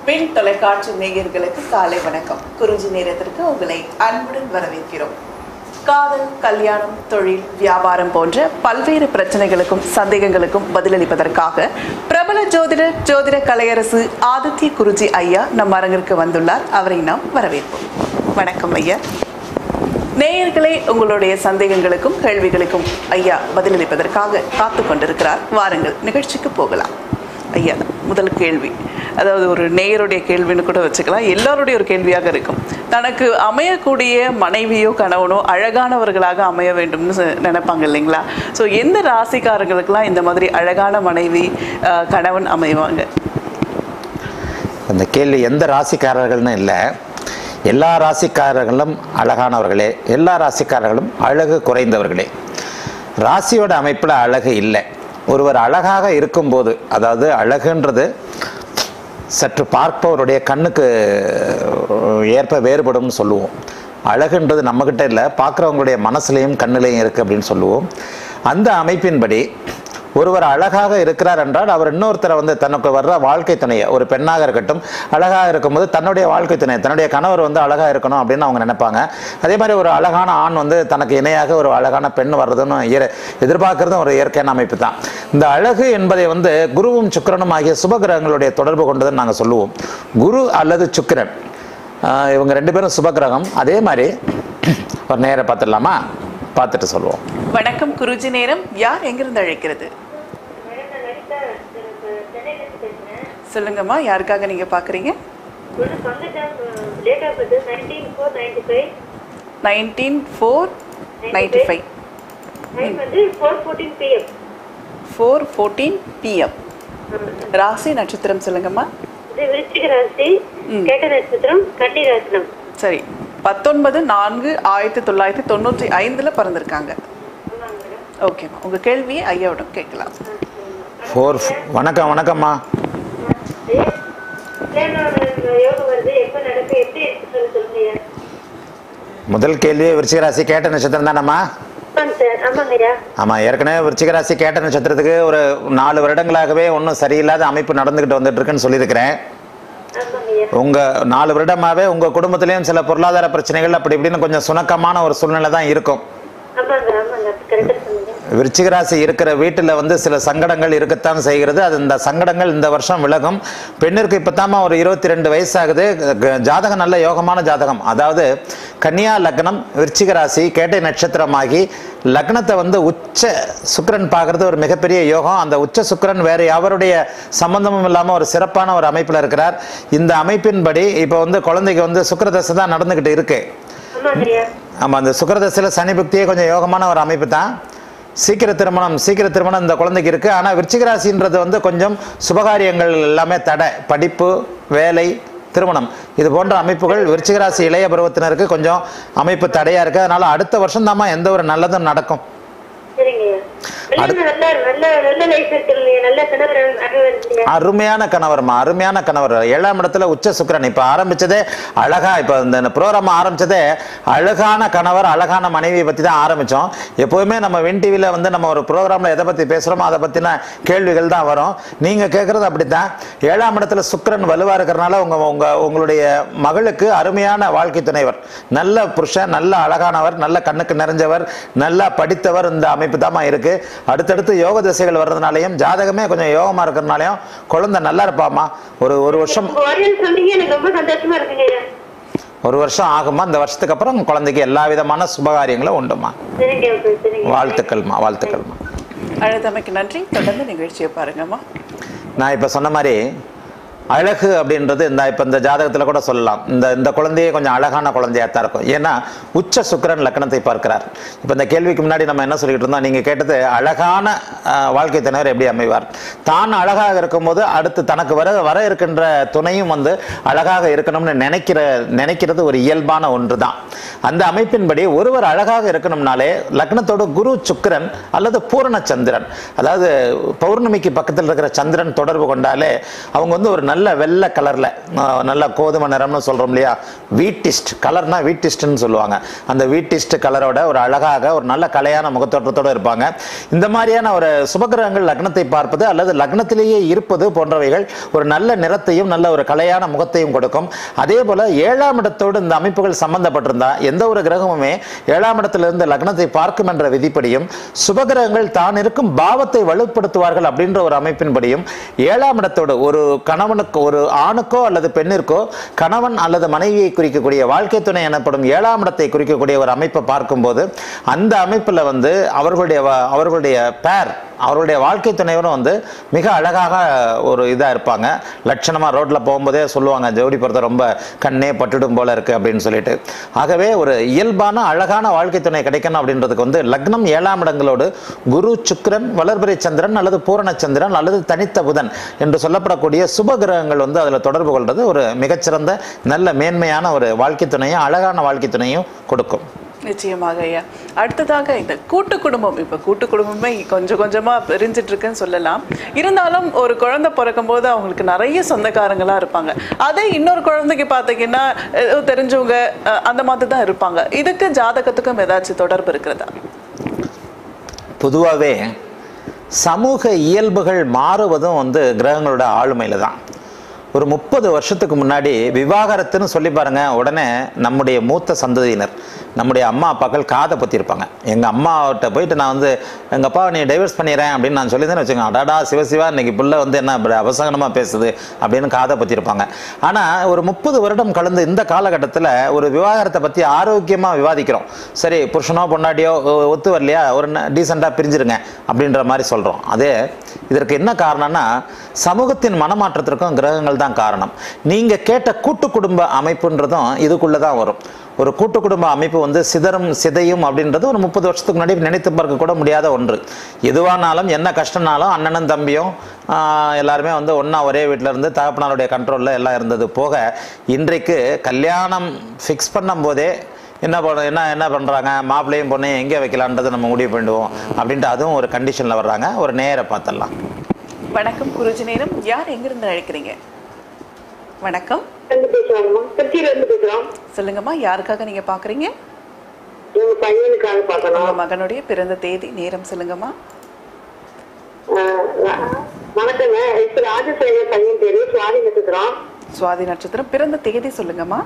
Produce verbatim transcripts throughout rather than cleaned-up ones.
பெண் தொலைக்காட்சி நேயர்களுக்கு காலை வணக்கம். குருஜி நேரத்திற்கு உங்களை அன்புடன் வரவேற்கிறோம். காதல், கல்யாணம், தொழில், வியாபாரம் போன்ற பல்வேறு பிரச்சனைகளுக்கும் சந்தேகங்களுக்கும் பதிலளிப்பதற்காக பிரபல ஜோதிடர் ஜோதிட கலையரசு ஆதித்ய குருஜி ஐயா நம் அரங்கிற்கு வந்துள்ளார். அவரை நாம் வரவேற்போம். வணக்கம் ஐயா. நேயர்களே, உங்களுடைய சந்தேகங்களுக்கும் கேள்விகளுக்கும் ஐயா பதிலளிப்பதற்காக காத்து கொண்டிருக்கிறார். வாருங்கள், நிகழ்ச்சிக்கு போகலாம். ஐயா, முதல் கேள்வி, அதாவது ஒரு நேயருடைய கேள்வின்னு கூட வச்சுக்கலாம், எல்லாருடைய ஒரு கேள்வியாக இருக்கும். தனக்கு அமையக்கூடிய மனைவியோ கணவனோ அழகானவர்களாக அமைய வேண்டும்னு நினைப்பாங்க இல்லைங்களா? ஸோ எந்த ராசிக்காரர்களுக்கெல்லாம் இந்த மாதிரி அழகான மனைவி கணவன் அமைவாங்க? அந்த கேள்வி எந்த ராசிக்காரர்கள்னு இல்லை, எல்லா ராசிக்காரர்களும் அழகானவர்களே, எல்லா ராசிக்காரர்களும் அழகு குறைந்தவர்களே. ராசியோட அமைப்பில் அழகு இல்லை. ஒருவர் அழகாக இருக்கும்போது, அதாவது அழகுன்றது சற்று பார்ப்பவருடைய கண்ணுக்கு ஏற்ப வேறுபடும்னு சொல்லுவோம். அழகுன்றது நம்மக்கிட்ட இல்லை, பார்க்குறவங்களுடைய மனசுலையும் கண்ணிலையும் இருக்குது அப்படின்னு சொல்லுவோம். அந்த அமைப்பின்படி ஒருவர் அழகாக இருக்கிறார் என்றால் அவர் இன்னொருத்தரை வந்து தனக்கு வர்ற வாழ்க்கை துணையை, ஒரு பெண்ணாக இருக்கட்டும், அழகாக இருக்கும்போது தன்னுடைய வாழ்க்கை துணை, தன்னுடைய கணவர் வந்து அழகாக இருக்கணும் அப்படின்னு அவங்க நினைப்பாங்க. அதே மாதிரி ஒரு அழகான ஆண் வந்து தனக்கு இணையாக ஒரு அழகான பெண் வர்றதுன்னு எதிர்பார்க்கறதும் ஒரு இயற்கையான அமைப்பு தான். இந்த அழகு என்பதை வந்து குருவும் சுக்கிரனும் ஆகிய சுபகிரகங்களுடைய தொடர்பு கொண்டதுன்னு நாங்கள் சொல்லுவோம். குரு அல்லது சுக்கிரன் இவங்க ரெண்டு பேரும் சுபகிரகம். அதே மாதிரி ஒரு நேரம் பார்த்துடலாமா? பார்த்துட்டு சொல்லுவோம். வணக்கம் குருஜி நேரம். யார் எங்கிருந்து அழைக்கிறது? சொல்லுங்கம்மா, யாருக்காக நீங்க பாக்குறீங்க? Nineteen four ninety five four fourteen PM. ராசி நட்சத்திரம் சொல்லுங்கம்மா. சரி, பத்தொன்பது நான்கு ஆயிரத்தி தொள்ளாயிரத்தி தொண்ணூற்றி ஐந்துல பிறந்திருக்காங்க. ஓகேம்மா, உங்க கேள்வியை ஐயாவிடம் கேட்கலாம். ஃபோர் வணக்கம் வணக்கம்மா. முதல் கேள்வி விருச்சிக ராசி கேட்ட நட்சத்திரம் தானம்மா? ஆமா, ஏற்கனவே விருச்சிக ராசி கேட்ட நட்சத்திரத்துக்கு ஒரு நாலு வருடங்களாகவே ஒன்றும் சரியில்லாத அமைப்பு நடந்துகிட்டு வந்துட்டு இருக்குன்னு சொல்லியிருக்கிறேன். உங்க நாலு வருடமாவே உங்க குடும்பத்திலையும் சில பொருளாதார பிரச்சனைகள் அப்படி இப்படின்னு கொஞ்சம் சுணக்கமான ஒரு சூழ்நிலை தான் இருக்கும். விருச்சிக ராசி இருக்கிற வீட்டில் வந்து சில சங்கடங்கள் இருக்கத்தான் செய்கிறது. அது இந்த சங்கடங்கள் இந்த வருஷம் விலகும். பெண்ணிற்கு இப்பத்தாம ஒரு இருபத்தி ரெண்டு வயசாகுது. ஜாதகம் நல்ல யோகமான ஜாதகம். அதாவது கன்னியா லக்னம், விருச்சிக ராசி, கேட்டை நட்சத்திரமாகி லக்னத்தை வந்து உச்ச சுக்கிரன் பார்க்கறது ஒரு மிகப்பெரிய யோகம். அந்த உச்ச சுக்கிரன் வேற யாவருடைய சம்பந்தமும் இல்லாமல் ஒரு சிறப்பான ஒரு அமைப்பில் இருக்கிறார். இந்த அமைப்பின்படி இப்போ வந்து குழந்தைக்கு வந்து சுக்கிரதசை தான் நடந்துகிட்டு இருக்கு. ஆமா, அந்த சுக்கிரதசையில சனி புக்தியே கொஞ்சம் யோகமான ஒரு அமைப்பு தான். சீக்கிர திருமணம் சீக்கிர திருமணம் இந்த குழந்தைக்கு இருக்கு. ஆனால் விருச்சிக ராசின்றது வந்து கொஞ்சம் சுபகாரியங்கள் எல்லாமே தடை, படிப்பு, வேலை, திருமணம் இது போன்ற அமைப்புகள் விருச்சிக ராசி இளைய பருவத்தினருக்கு கொஞ்சம் அமைப்பு தடையா இருக்கு. அதனால அடுத்த வருஷம் தாமா எந்த ஒரு நல்லதும் நடக்கும். அருமையான கணவர்மா, அருமையான கணவர். ஏழாம் இடத்துல உச்ச சுக்கிரன். இப்ப ஆரம்பிச்சதே அழகா, இப்ப இந்த ப்ரோக்ராம் ஆரம்பிச்சதே அழகான கணவர் அழகான மனைவியை பத்தி தான் ஆரம்பிச்சோம். எப்போதுமே நம்ம வின் டிவில வந்து நம்ம ஒரு ப்ரோக்ராம்ல எதை பத்தி பேசுறோமோ அதை பத்தின கேள்விகள் தான் வரும். நீங்க கேட்கறது அப்படித்தான். ஏழாம் இடத்துல சுக்கிரன் வலுவா இருக்கிறதுனால உங்க உங்க உங்களுடைய மகளுக்கு அருமையான வாழ்க்கை துணைவர், நல்ல புருஷன், நல்ல அழகானவர், நல்ல கண்ணுக்கு நிறைஞ்சவர், நல்லா படித்தவர். இந்த அமைப்பு தாமா இருக்கு. அடுத்தடுத்து யோக திசைகள் வர்றதுனாலையும் ஜாதகமே கொஞ்சம் யோகமா இருக்கிறதுனாலையும் குழந்தை நல்லா இருப்பாமா. ஒரு ஒரு வருஷம் ஒரு வருஷம் ஆகுமா. இந்த வருஷத்துக்கு அப்புறம் குழந்தைக்கு எல்லா விதமான சுபகாரியங்களும் உண்டுமா. வாழ்த்துக்கள்மா, வாழ்த்துக்கள்மா. அழைத்தமைக்கு நன்றி. தொடர்ந்து நிகழ்ச்சியை பாருங்கம்மா. நான் இப்ப சொன்ன மாதிரி அழகு அப்படின்றது இந்த இப்போ இந்த ஜாதகத்தில் கூட சொல்லலாம். இந்த இந்த குழந்தையே கொஞ்சம் அழகான குழந்தையாக தான் இருக்கும். ஏன்னா உச்ச சுக்கிரன் லக்னத்தை பார்க்கிறார். இப்போ இந்த கேள்விக்கு முன்னாடி நம்ம என்ன சொல்லிட்டு இருந்தோம், நீங்கள் கேட்டது அழகான வாழ்க்கை துணைவர் எப்படி அமைவார். தான் அழகாக இருக்கும்போது அடுத்து தனக்கு வர வர இருக்கின்ற துணையும் வந்து அழகாக இருக்கணும்னு நினைக்கிற நினைக்கிறது ஒரு இயல்பான ஒன்று தான். அந்த அமைப்பின்படி ஒருவர் அழகாக இருக்கணும்னாலே லக்னத்தோடு குரு சுக்கிரன் அல்லது பூரண சந்திரன், அதாவது பௌர்ணமிக்கு பக்கத்தில் இருக்கிற சந்திரன் தொடர்பு கொண்டாலே அவங்க வந்து ஒரு நல்ல வெள்ளை கலரில் நல்ல கோதுமை நிறம்னு சொல்கிறோம் இல்லையா, வீட்டிஸ்ட் கலர்னா வீட்டிஸ்ட்னு சொல்லுவாங்க. அந்த வீட்டிஸ்ட் கலரோட ஒரு அழகாக ஒரு நல்ல கலையான முகத்தோற்றத்தோடு இருப்பாங்க. இந்த மாதிரியான ஒரு சுபகிரகங்கள் லக்னத்தை பார்ப்பது அல்லது லக்னத்திலேயே இருப்பது போன்றவைகள் ஒரு நல்ல நிறத்தையும் நல்ல ஒரு கலையான முகத்தையும் கொடுக்கும். அதே போல ஏழாம் இடத்தோடு இந்த அமைப்புகள் சம்பந்தப்பட்டிருந்தா எந்த ஒரு கிரகமுமே ஏழாம் இடத்திலிருந்து லக்னத்தை பார்க்கும் என்ற விதிப்படியும் சுபகிரகங்கள் தான் இருக்கும் பாவத்தை வலுப்படுத்துவார்கள் அப்படின்ற ஒரு அமைப்பின்படியும் ஏழாம் இடத்தோடு ஒரு கணவனுக்கு ஒரு ஆணுக்கோ அல்லது பெண்ணிற்கோ கணவன் அல்லது மனைவியை குறிக்கக்கூடிய வாழ்க்கை துணை எனப்படும் ஏழாம் இடத்தை குறிக்கக்கூடிய ஒரு அமைப்பை பார்க்கும்போது அந்த அமைப்பில் வந்து அவர்களுடைய அவர்களுடைய பேர் அவருடைய வாழ்க்கை துணைவரும் வந்து மிக அழகாக ஒரு இதாக இருப்பாங்க. லட்சணமாக ரோட்டில் போகும்போதே சொல்லுவாங்க ஜோடி பொறுத்த ரொம்ப கண்ணே பட்டுடும் போல இருக்குது அப்படின்னு சொல்லிட்டு. ஆகவே ஒரு இயல்பான அழகான வாழ்க்கை துணை கிடைக்கணும் அப்படின்றதுக்கு வந்து லக்னம் ஏழாம் இடங்களோடு குரு, சுக்கிரன், வளர்பிறை சந்திரன் அல்லது பூரண சந்திரன் அல்லது தனித்த புதன் என்று சொல்லப்படக்கூடிய சுப கிரகங்கள் வந்து அதில் தொடர்பு கொள்வது ஒரு மிகச்சிறந்த நல்ல மேன்மையான ஒரு வாழ்க்கை துணையும் அழகான வாழ்க்கை துணையும் கொடுக்கும். நிச்சயமாக ஐயா. அடுத்ததாக இந்த கூட்டு குடும்பம், இப்போ கூட்டு குடும்பமே கொஞ்சம் கொஞ்சமாக பிரிஞ்சிட்டு இருக்குன்னு சொல்லலாம். இருந்தாலும் ஒரு குழந்தை பிறக்கும் போது அவங்களுக்கு நிறைய சொந்தக்காரங்களாக இருப்பாங்க. அதே இன்னொரு குழந்தைக்கு பார்த்தீங்கன்னா தெரிஞ்சவங்க அந்த மாதிரி தான் இருப்பாங்க. இதுக்கு ஜாதகத்துக்கும் ஏதாச்சும் தொடர்பு இருக்கிறதா? பொதுவாகவே சமூக இயல்புகள் மாறுவதும் வந்து கிரகங்களோட ஆளுமையில் தான். ஒரு முப்பது வருஷத்துக்கு முன்னாடி விவாகரத்துன்னு சொல்லி பாருங்க, உடனே நம்முடைய மூத்த சந்ததியினர் நம்முடைய அம்மா அப்பாக்கள் காதை பற்றிருப்பாங்க. எங்கள் அம்மாவிட்ட போயிட்டு நான் வந்து எங்கள் அப்பா நீ டைவர்ஸ் பண்ணிடுறேன் அப்படின்னு நான் சொல்லியிருந்தேன்னு வச்சுக்கோங்க, அடாடா சிவசிவா இன்னைக்கு பிள்ளை வந்து என்ன அவசகனமாக பேசுது அப்படின்னு காதை பற்றிருப்பாங்க. ஆனால் ஒரு முப்பது வருடம் கலந்து இந்த காலகட்டத்தில் ஒரு விவாகரத்தை பற்றி ஆரோக்கியமாக விவாதிக்கிறோம். சரி புருஷனோ பொண்டாட்டியோ ஒத்து வரலையா, ஒரு டீசெண்டாக பிரிஞ்சிருங்க அப்படின்ற மாதிரி சொல்கிறோம். அதே இதற்கு என்ன காரணம்னா சமூகத்தின் மனமாற்றத்திற்கும் கிரகங்கள் தான் காரணம். நீங்கள் கேட்ட கூட்டு குடும்ப அமைப்புன்றதும் இதுக்குள்ளே தான் வரும். ஒரு கூட்டு குடும்ப அமைப்பு வந்து சிதறும் சிதையும் அப்படின்றது ஒரு முப்பது வருஷத்துக்கு முன்னாடி நினைத்து பார்க்க கூட முடியாத ஒன்று. எதுவானாலும் என்ன கஷ்டம்னாலும் அண்ணனும் தம்பியும் எல்லாருமே வந்து ஒன்றா ஒரே வீட்டில் இருந்து தகப்பனாருடைய கண்ட்ரோலில் எல்லாம் இருந்தது போக இன்றைக்கு கல்யாணம் ஃபிக்ஸ் பண்ணும் போதே என்ன பண்ண என்ன என்ன பண்ணுறாங்க, மாப்பிள்ளையும் பொண்ணையும் எங்கே வைக்கலான்றதை நம்ம முடிவு பண்ணிடுவோம் அப்படின்ட்டு அதுவும் ஒரு கண்டிஷனில் வர்றாங்க. ஒரு நேர பார்த்துடலாம். வணக்கம் குருஜி நேரம். யார் எங்கிருந்து அழைக்கிறீங்க? வணக்கம், சொல்லுங்கம்மா. யாருக்காக நீங்க பாக்குறீங்க? உங்க மகனுடைய பிறந்த தேதி நேரம் சொல்லுங்கம்மா. சுவாதி நட்சத்திரம். பிறந்த தேதி சொல்லுங்கம்மா.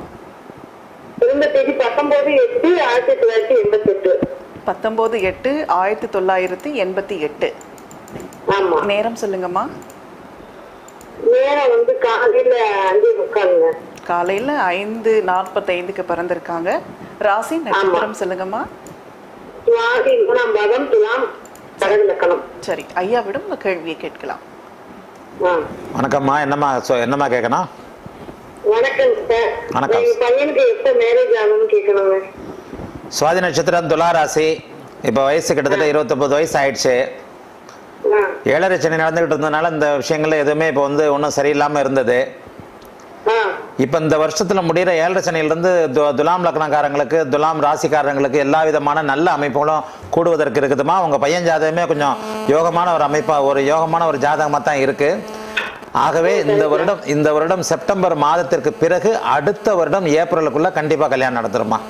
பத்தொன்பது எட்டு ஆயிரத்தி தொள்ளாயிரத்தி எண்பத்தி எட்டு. நேரம் சொல்லுங்கம்மா. நேரம் வந்து காலையில அஞ்சு முக்காலுங்க. காலையில ஐந்து நாற்பத்தி ஐந்துக்கு பிறந்திருக்காங்க. ராசி நட்சத்திரம் சொல்லுங்கம்மா. சுவாதி மூணாம் பாதம் துலாம் கடக லக்னம். சரி, ஐயாவிடம் உங்க கேள்வியை கேட்கலாம். வணக்கம்மா. என்னம்மா என்னம்மா கேட்கணும்? வணக்கம் சார். வணக்கம். எங்க பையனுக்கு எப்ப மேரேஜ் ஆகும்னு கேட்கணுங்க. சுவாதி நட்சத்திரம் துலா ராசி. இப்போ வயசு கிட்டத்தட்ட இருபத்தொன்பது வயசு ஆயிடுச்சு. ஏழரை சனி நடந்துகிட்டு இருந்ததுனால இந்த விஷயங்கள்ல எதுவுமே இப்போ வந்து ஒன்றும் சரியில்லாமல் இருந்தது. இப்போ இந்த வருஷத்தில் முடிகிற ஏழரை சனியிலிருந்து து துலாம் லக்னக்காரங்களுக்கு துலாம் ராசிக்காரங்களுக்கு எல்லா விதமான நல்ல அமைப்புகளும் கூடுவதற்கு இருக்குதுமா. உங்கள் பையன் ஜாதகமே கொஞ்சம் யோகமான ஒரு அமைப்பாக ஒரு யோகமான ஒரு ஜாதகமாக தான் இருக்குது. ஆகவே இந்த வருடம் இந்த வருடம் செப்டம்பர் மாதத்திற்கு பிறகு அடுத்த வருடம் ஏப்ரலுக்குள்ள கண்டிப்பாக கல்யாணம் நடத்துருமா.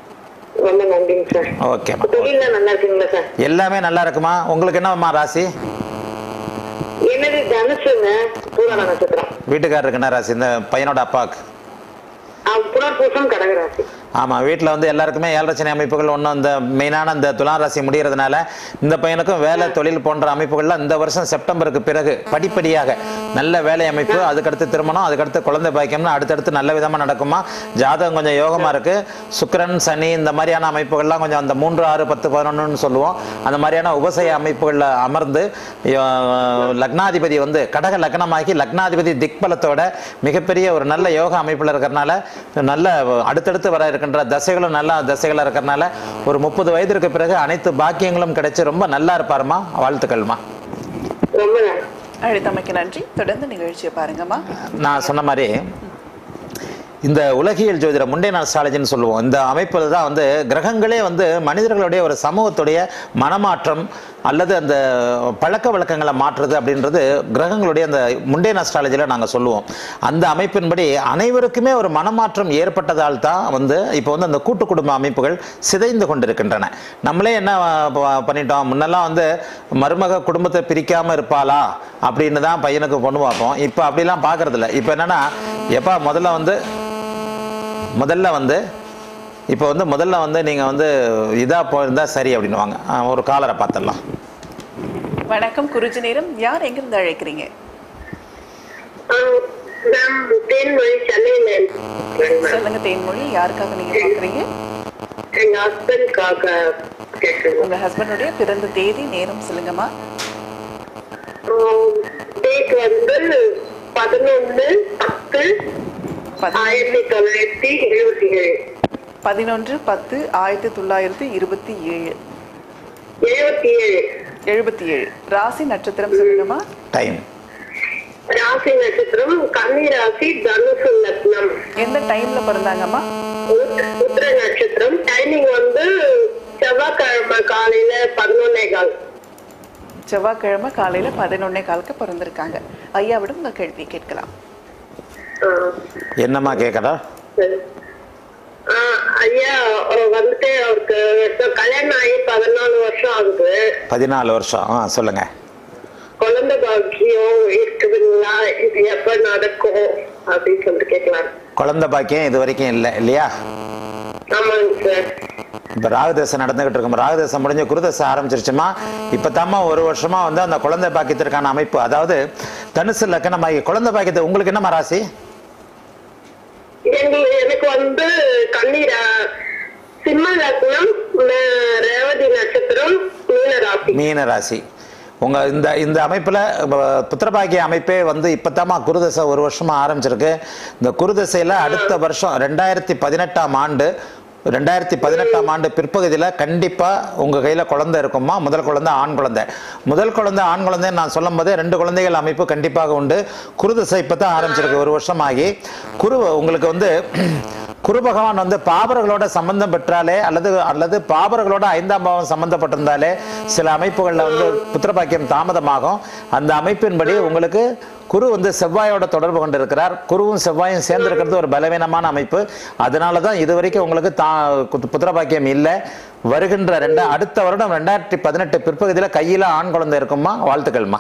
எல்லாமே நல்லா இருக்குமா. உங்களுக்கு என்னம்மா ராசி? வீட்டுக்காரருக்கு என்ன ராசி? இந்த பையனோட அப்பாவுக்கு ஆமாம், வீட்டில் வந்து எல்லாருக்குமே ஏழரை சனி அமைப்புகள் ஒன்றும் இந்த மெயினான இந்த துலாம் ராசி முடிகிறதுனால இந்த பையனுக்கும் வேலை தொழில் போன்ற அமைப்புகள்லாம் இந்த வருஷம் செப்டம்பருக்கு பிறகு படிப்படியாக நல்ல வேலை அமைப்பு, அதுக்கடுத்து திருமணம், அதுக்கடுத்து குழந்தை பாக்கியம்னு அடுத்தடுத்து நல்ல விதமாக நடக்குமா. ஜாதகம் கொஞ்சம் யோகமாக இருக்குது. சுக்கிரன் சனி இந்த மாதிரியான அமைப்புகள்லாம் கொஞ்சம் அந்த மூன்று ஆறு பத்து பதினொன்றுன்னு சொல்லுவோம். அந்த மாதிரியான உபசய அமைப்புகளில் அமர்ந்து லக்னாதிபதி வந்து கடக லக்னமாகி லக்னாதிபதி திக்பலத்தோட மிகப்பெரிய ஒரு நல்ல யோக அமைப்பில் இருக்கிறனால நல்ல அடுத்தடுத்து வர இருக்கின்ற தசைகளும் நல்ல தசைகளாக இருக்கிறனால ஒரு முப்பது வயதிற்கு பிறகு அனைத்து பாக்கியங்களும் கிடைச்சி ரொம்ப நல்லா இருப்பாருமா. வாழ்த்துக்கள்மா. அழைத்தமைக்கு நன்றி. தொடர்ந்து நிகழ்ச்சியை பாருங்கம்மா. நான் சொன்ன மாதிரி இந்த உலகியல் ஜோதிடம் முண்டேன் அஸ்ட்ராலஜின்னு சொல்லுவோம். இந்த அமைப்பில் தான் வந்து கிரகங்களே வந்து மனிதர்களுடைய ஒரு சமூகத்துடைய மனமாற்றம் அல்லது அந்த பழக்க வழக்கங்களை மாற்றுறது அப்படின்றது கிரகங்களுடைய அந்த முண்டேன் அஸ்ட்ராலஜியில் நாங்கள் சொல்லுவோம். அந்த அமைப்பின்படி அனைவருக்குமே ஒரு மனமாற்றம் ஏற்பட்டதால் தான் வந்து இப்போ வந்து அந்த கூட்டு குடும்ப அமைப்புகள் சிதைந்து கொண்டிருக்கின்றன. நம்மளே என்ன பண்ணிட்டோம், முன்னெல்லாம் வந்து மருமக குடும்பத்தை பிரிக்காமல் இருப்பாளா அப்படின்னு தான் பையனுக்கு பொண்ணு பார்ப்போம். இப்போ அப்படிலாம் பார்க்கறதில்ல. இப்போ என்னன்னா எப்போ முதல்ல வந்து முதல்ல வந்து இப்போ வந்து முதல்ல வந்து நீங்கள் வந்து இதாக போயிருந்தா சரி அப்படின்னுவாங்க. ஒரு காலரை பார்த்துடலாம். வணக்கம் குருஜி நேரம். யார் எங்கிருந்து அழைக்கிறீங்க? சொல்லுங்க தேன்மொழி, யாருக்காக நீங்க பாக்குறீங்க? எங்க ஹஸ்பண்ட்காக கேக்குறேன். உங்க ஹஸ்பண்டுடைய பிறந்த தேதி நேரம் சொல்லுங்கம்மா. டேட் வந்து பதினொன்று பத்து ஆயிரத்தி தொள்ளாயிரத்தி இருபத்தி ஏழு. பதினொன்று பத்து ஆயிரத்தி தொள்ளாயிரத்தி இருபத்தி ஏழு. எழுபத்தி ஏழு எழுபத்தி ஏழு. ராசி நட்சத்திரம் சொல்லுங்கம்மா. டைம். ராசி நட்சத்திரம் கன்னி ராசி, தனுசு லக்னம். எந்த டைம்ல பிறந்தாங்கம்மா? உத்திர நட்சத்திரம். டைமிங் வந்து செவ்வாய்க்கிழமை காலையில பதினொன்னே கால். செவ்வாய்க்கிழமை காலையில பதினொன்னே காலுக்கு பிறந்திருக்காங்க. ஐயாவிடம் உங்க கேள்வி கேட்கலாம். என்னம்மா கேட்கறா? ஐயா வந்துட்டு அவருக்கு கல்யாணம் ஆகி பதினாலு வருஷம் ஆகுது. பதினாலு வருஷம். ஆ சொல்லுங்க. குழந்தை பாக்கியம் இருக்குதுங்களா, இது எப்ப நடக்கும் அப்படின்னு சொல்லிட்டு கேட்கலாம். குழந்தை பாக்கியம் இது வரைக்கும் இல்லை இல்லையா? ஆமாங்க சார். இப்போ ராகுதசை நடந்துகிட்டு இருக்கும். ராகுதசை முடிஞ்ச குருதசை ஆரம்பிச்சிருச்சுமா. இப்போ தாம்மா ஒரு வருஷமா வந்து அந்த குழந்தை பாக்கியத்திற்கான அமைப்பு, அதாவது தனுசு லக்னமாகி குழந்தை பாக்கியத்தை. உங்களுக்கு என்னம்மா ராசி? எனக்கு வந்து கண்ணீரா சிம்ம லக்னம், ரேவதி நட்சத்திரம், மீன ராசி. மீன ராசி. உங்க இந்த இந்த அமைப்புல புத்திரபாக்கிய அமைப்பே வந்து இப்பதாம்மா குருதசை ஒரு வருஷமா ஆரம்பிச்சிருக்கு. இந்த குருதசையில அடுத்த வருஷம் ரெண்டாயிரத்தி பதினெட்டாம் ஆண்டு ரெண்டாயிரத்தி பதினெட்டாம் ஆண்டு பிற்பகுதியில் கண்டிப்பாக உங்கள் கையில் குழந்தை இருக்குமா. முதல் குழந்தை ஆண் குழந்தை. முதல் குழந்தை ஆண் குழந்தைன்னு நான் சொல்லும் போதே ரெண்டு குழந்தைகள் அமைப்பு கண்டிப்பாக உண்டு. குருதசை இப்போ தான் ஆரம்பிச்சிருக்கு, ஒரு வருஷம் ஆகி. குரு உங்களுக்கு வந்து குரு பகவான் வந்து பாபர்களோட சம்பந்தம் பெற்றாலே அல்லது அல்லது பாபர்களோட ஐந்தாம் பாவம் சம்பந்தப்பட்டிருந்தாலே சில அமைப்புகளில் வந்து புத்திரபாக்கியம் தாமதமாகும். அந்த அமைப்பின்படி உங்களுக்கு குரு வந்து செவ்வாயோட தொடர்பு கொண்டு இருக்கிறார். குருவும் செவ்வாயும் சேர்ந்திருக்கிறது ஒரு பலவீனமான அமைப்பு. அதனால தான் இது வரைக்கும் உங்களுக்கு தா புத்திரபாக்கியம் இல்லை. வருகின்ற ரெண்டா அடுத்த வருடம் ரெண்டாயிரத்தி பதினெட்டு பிற்பகுதியில் கையில் ஆண் குழந்தை இருக்குமா. வாழ்த்துக்கள்மா.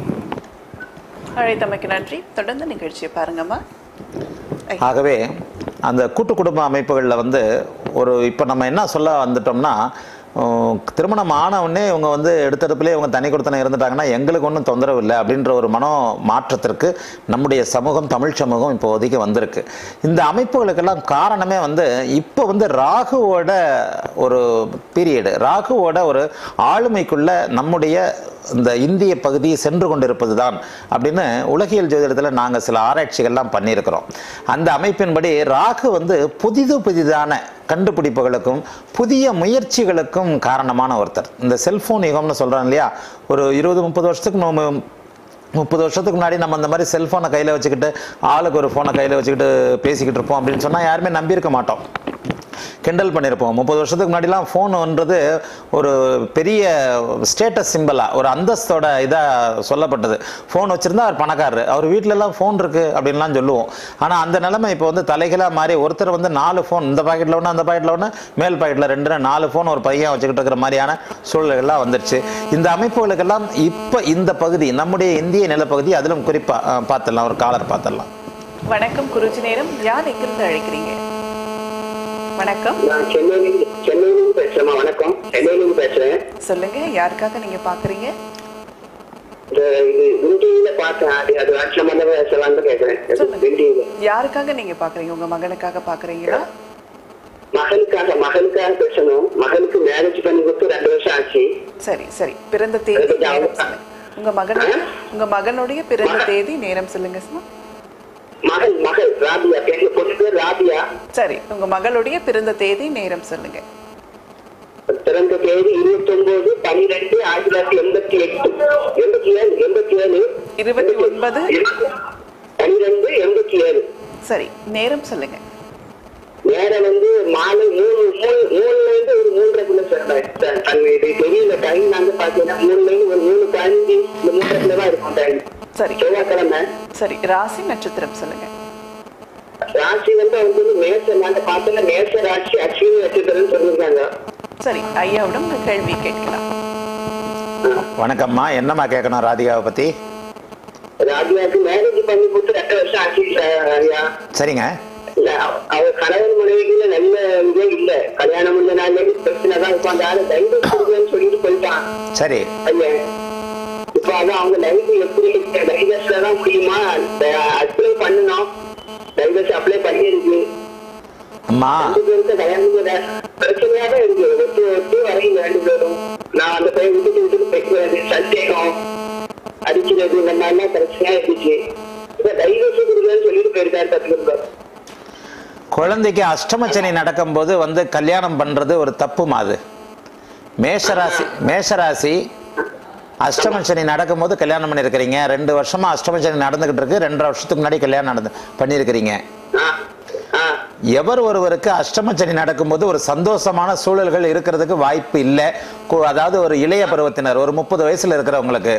அழைத்தமைக்கு நன்றி. தொடர்ந்து நிகழ்ச்சியை பாருங்கம்மா. ஆகவே அந்த கூட்டு குடும்ப அமைப்புகளில் வந்து ஒரு இப்போ நம்ம என்ன சொல்ல வந்துட்டோம்னா, திருமணம் ஆனவுடனே இவங்க வந்து எடுத்தடுப்புலேயே இவங்க தனி கொடுத்தனை இருந்துட்டாங்கன்னா எங்களுக்கு ஒன்றும் தொந்தரவு இல்லை அப்படின்ற ஒரு மனோ மாற்றத்திற்கு நம்முடைய சமூகம், தமிழ் சமூகம் இப்போதைக்கு வந்திருக்கு. இந்த அமைப்புகளுக்கெல்லாம் காரணமே வந்து இப்போ வந்து ராகுவோட ஒரு பீரியடு, ராகுவோட ஒரு ஆளுமைக்குள்ள நம்முடைய இந்த இந்திய பகுதி சென்று கொண்டிருப்பது தான் அப்படின்னு உலகியல் ஜோதிடத்தில் நாங்கள் சில ஆராய்ச்சிகள்லாம் பண்ணியிருக்கிறோம். அந்த அமைப்பின்படி ராகு வந்து புதிது புதிதான கண்டுபிடிப்புகளுக்கும் புதிய முயற்சிகளுக்கும் காரணமான ஒருத்தர். இந்த செல்ஃபோன் யுகம்னு சொல்கிறோம் இல்லையா, ஒரு இருபது முப்பது வருஷத்துக்கு நம்ம முப்பது வருஷத்துக்கு முன்னாடி நம்ம இந்த மாதிரி செல்ஃபோனை கையில் வச்சுக்கிட்டு ஆளுக்கு ஒரு ஃபோனை கையில் வச்சுக்கிட்டு பேசிக்கிட்டு இருப்போம் அப்படின்னு சொன்னால் யாருமே நம்பியிருக்க மாட்டோம், கிண்டல் பண்ணியிருப்போம். முப்பது வருஷத்துக்கு முன்னாடிலாம் ஃபோனுன்றது ஒரு பெரிய ஸ்டேட்டஸ் சிம்பிளாக, ஒரு அந்தஸ்தோட இதாக சொல்லப்பட்டது. ஃபோன் வச்சுருந்தா அவர் பணக்காரரு, அவர் வீட்டிலலாம் ஃபோன் இருக்குது அப்படின்லாம் சொல்லுவோம். ஆனால் அந்த நிலைமை இப்போ வந்து தலைகளாக மாறி ஒருத்தர் வந்து நாலு ஃபோன், இந்த பாக்கெட்டில் ஒன்று அந்த பாக்கெட்டில் ஒன்று மேல் பாக்கெட்டில் ரெண்டு நாலு ஃபோன் ஒரு பையன் வச்சுக்கிட்டு இருக்கிற மாதிரியான சூழல்கள்லாம் வந்துடுச்சு. இந்த அமைப்புகளுக்கெல்லாம் இப்போ இந்த பகுதி நம்முடைய இந்திய நிலப்பகுதி, அதிலும் குறிப்பாக பார்த்துடலாம். ஒரு காலர் பார்த்துடலாம். வணக்கம் குருஜி நேரம். யார் எங்கிருந்து அழைக்கிறீங்க? வணக்கம். நான் சென்னையிலிருந்து சென்னையிலிருந்து பேசுறேன். வணக்கம், சென்னையிலிருந்து பேசுறேன். சொல்லுங்க, யாருக்காக நீங்க பாக்குறீங்க? இது விண்டியில பார்த்தேன், அது அது வாட்ஸ்அப் வந்து பேசலாம்னு கேட்கிறேன். விண்டியில யாருக்காக நீங்க பாக்குறீங்க? உங்க மகனுக்காக பாக்குறீங்களா? மகளுக்காக மகளுக்காக பேசணும். மகளுக்கு மேரேஜ் பண்ணி கொடுத்து ரெண்டு வருஷம் ஆச்சு. சரி சரி. பிறந்த தேதி நேரம் சொல்லுங்க. உங்க மகனுடைய உங்க மகனுடைய பிறந்த தேதி நேரம் சொல்லுங்க. மகள் மகள் ராபியா, பேரு பொண்ணு பேர் ராபியா. சரி, உங்க மகளுடைய பிறந்த தேதி நேரம் சொல்லுங்க. பிறந்த தேதி இருபத்தி ஒன்பது பனிரெண்டு ஆயிரத்தி தொள்ளாயிரத்தி எண்பத்தி எட்டு எண்பத்தி ஏழு எண்பத்தி ஏழு இருபத்தி ஒன்பது பனிரெண்டு எண்பத்தி ஏழு. சரி, நேரம் சொல்லுங்க. நேரம் வந்து மாலை மூணு மூணு மூணுல இருந்து ஒரு மூன்றரைக்குள்ள சார். இது தெரியல டைம் வந்து பாத்தீங்கன்னா மூணுல இருந்து ஒரு மூணு பதினஞ்சு இந்த மூன்றரைக்குள்ள தான் இருக்கும் டைம். சரி, செவ்வாய்க்கிழமை. சரி, ராசி நட்சத்திரம் சொல்லுங்க. ராசி வந்து அவங்க வந்து மேச நாங்க பார்த்தோம்னா மேச ராசி அஸ்வினி நட்சத்திரம் சொல்லியிருக்காங்க. சரி, ஐயாவிடம் உங்க கேள்வி கேட்கலாம். வணக்கம்மா, என்னம்மா கேட்கணும் ராதிகாவை பத்தி? ராதிகாவுக்கு மேரேஜ் பண்ணி கொடுத்து ரெண்டு வருஷம் ஆச்சு ஐயா. சரிங்க. இல்ல அவர் கணவன் மனைவிக்குள்ள நல்ல இதே இல்ல. கல்யாணம் முடிஞ்ச நாள்ல பிரச்சனை தான் இருக்கும். அந்த ஆளு டைவர்ஸ் கொடுக்குறேன்னு சொல்லிட்டு போயிட்டான். சரி. ஐயா இப்ப அதான் அவங்க லைஃப் எப்படி டைவர்ஸ்ல தான் முடியுமா? அப்ளை பண்ணணும். டைவர்ஸ் அப்ளை பண்ணிருக்கு. அம்மா கல்யாணம் பிரச்சனையா தான் இருக்கு. ஒட்டு ஒட்டு வரையும் ரெண்டு பேரும் நான் அந்த பையன் விட்டுட்டு விட்டுட்டு போய்க்கிறது, சந்தேகம் அடிக்கிறது, இந்த மாதிரிலாம் பிரச்சனையா இருந்துச்சு. இப்ப டைவர்ஸ் கொடுக்குறேன்னு சொல்லிட்டு போயிருக்காரு. பத்து குழந்தைக்கு அஷ்டமச்சனி நடக்கும்போது வந்து கல்யாணம் பண்றது ஒரு தப்புமா? அது மேஷராசி மேஷராசி அஷ்டமச்சனி நடக்கும்போது கல்யாணம் பண்ணியிருக்கிறீங்க. ரெண்டு வருஷமா அஷ்டமச்சனி நடந்துகிட்டு இருக்கு. ரெண்டரை வருஷத்துக்கு முன்னாடி கல்யாணம் நடந்து பண்ணியிருக்கிறீங்க. எவர் ஒருவருக்கு அஷ்டமச்சனி நடக்கும்போது ஒரு சந்தோஷமான சூழல்கள் இருக்கிறதுக்கு வாய்ப்பு இல்லை. அதாவது ஒரு இளைய பருவத்தினர், ஒரு முப்பது வயசுல இருக்கிறவங்களுக்கு.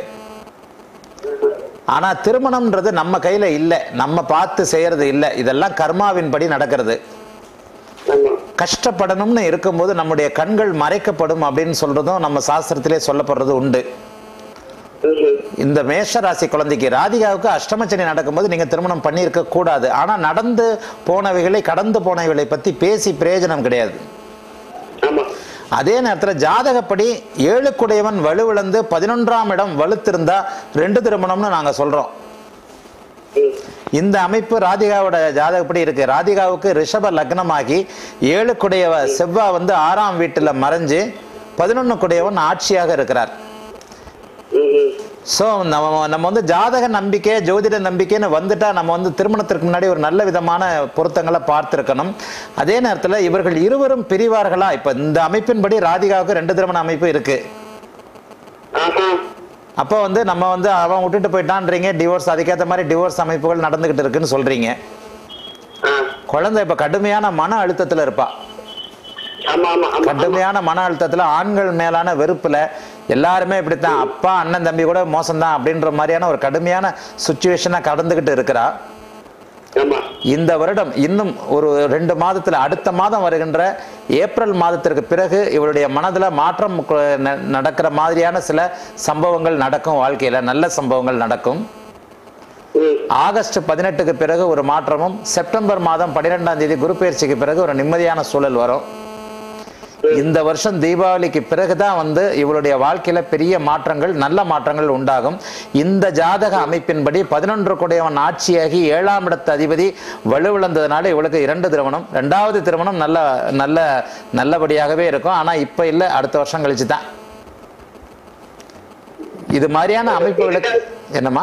ஆனா திருமணம்ன்றது நம்ம கையில இல்லை, நம்ம பார்த்து செய்யறது இல்லை. இதெல்லாம் கர்மாவின் படி நடக்கிறது. கஷ்டப்படணும்னு இருக்கும்போது நம்முடைய கண்கள் மறைக்கப்படும் அப்படின்னு சொல்றதும் நம்ம சாஸ்திரத்திலே சொல்லப்படுறது உண்டு. இந்த மேஷராசி குழந்தைக்கு ராதிகாவுக்கு அஷ்டமச்சனி நடக்கும்போது நீங்க திருமணம் பண்ணியிருக்க கூடாது. ஆனா நடந்து போனவைகளை, கடந்து போனவைகளை பத்தி பேசி பிரயோஜனம் கிடையாது. அதே நேரத்தில் ஜாதகப்படி ஏழுக்குடையவன் வலுவிழந்து பதினொன்றாம் இடம் வலுத்திருந்தா ரெண்டு திருமணம்னு நாங்க சொல்றோம். இந்த அமைப்பு ராதிகாவோட ஜாதகப்படி இருக்கு. ராதிகாவுக்கு ரிஷப லக்னமாகி ஏழுக்குடைய செவ்வாய் வந்து ஆறாம் வீட்டுல மறைஞ்சு பதினொன்னுக்குடையவன் ஆட்சியாக இருக்கிறார். ஸோ நம்ம நம்ம வந்து ஜாதக நம்பிக்கை, ஜோதிட நம்பிக்கைன்னு வந்துட்டா நம்ம வந்து திருமணத்திற்கு முன்னாடி ஒரு நல்ல விதமான பொருத்தங்களை பார்த்துருக்கணும். அதே நேரத்தில் இவர்கள் இருவரும் பிரிவார்களா? இப்போ இந்த அமைப்பின்படி ராதிகாவுக்கு ரெண்டு திருமண அமைப்பு இருக்கு. அப்போ வந்து நம்ம வந்து அவன் விட்டுட்டு போயிட்டான்றீங்க, டிவோர்ஸ், அதுக்கேற்ற மாதிரி டிவோர்ஸ் அமைப்புகள் நடந்துகிட்டு இருக்குன்னு சொல்றீங்க. குழந்தை இப்ப கடுமையான மன அழுத்தத்துல இருப்பா. கடுமையான மன அழுத்தத்துல, ஆண்கள் மேலான வெறுப்புல, எல்லாருமே இப்படித்தான், அப்பா அண்ணன் தம்பி கூட மோசம்தான் அப்படின்ற மாதிரியான ஒரு கடுமையான சுச்சுவேஷனா கடந்துகிட்டு இருக்கிறா. இந்த வருடம் இன்னும் ஒரு ரெண்டு மாதத்துல, அடுத்த மாதம் வருகின்ற ஏப்ரல் மாதத்திற்கு பிறகு இவருடைய மனதுல மாற்றம் நடக்கிற மாதிரியான சில சம்பவங்கள் நடக்கும். வாழ்க்கையில நல்ல சம்பவங்கள் நடக்கும். ஆகஸ்ட் பதினெட்டுக்கு பிறகு ஒரு மாற்றமும், செப்டம்பர் மாதம் பன்னிரெண்டாம் தேதி குரு பயிற்சிக்கு பிறகு ஒரு நிம்மதியான சூழல் வரும். இந்த வருஷம் தீபாவளிக்கு பிறகுதான் வந்து இவளுடைய வாழ்க்கையில பெரிய மாற்றங்கள், நல்ல மாற்றங்கள் உண்டாகும். இந்த ஜாதக அமைப்பின்படி பதினொன்று கூடையவன் ஆட்சியாகி ஏழாம் இடத்து அதிபதி வலுவிழந்ததுனால இவளுக்கு இரண்டு திருமணம். ரெண்டாவது திருமணம் நல்ல நல்ல நல்லபடியாகவே இருக்கும். ஆனா இப்ப இல்ல, அடுத்த வருஷம் கழிச்சு தான். இது மாதிரியான அமைப்புகளுக்கு என்னமா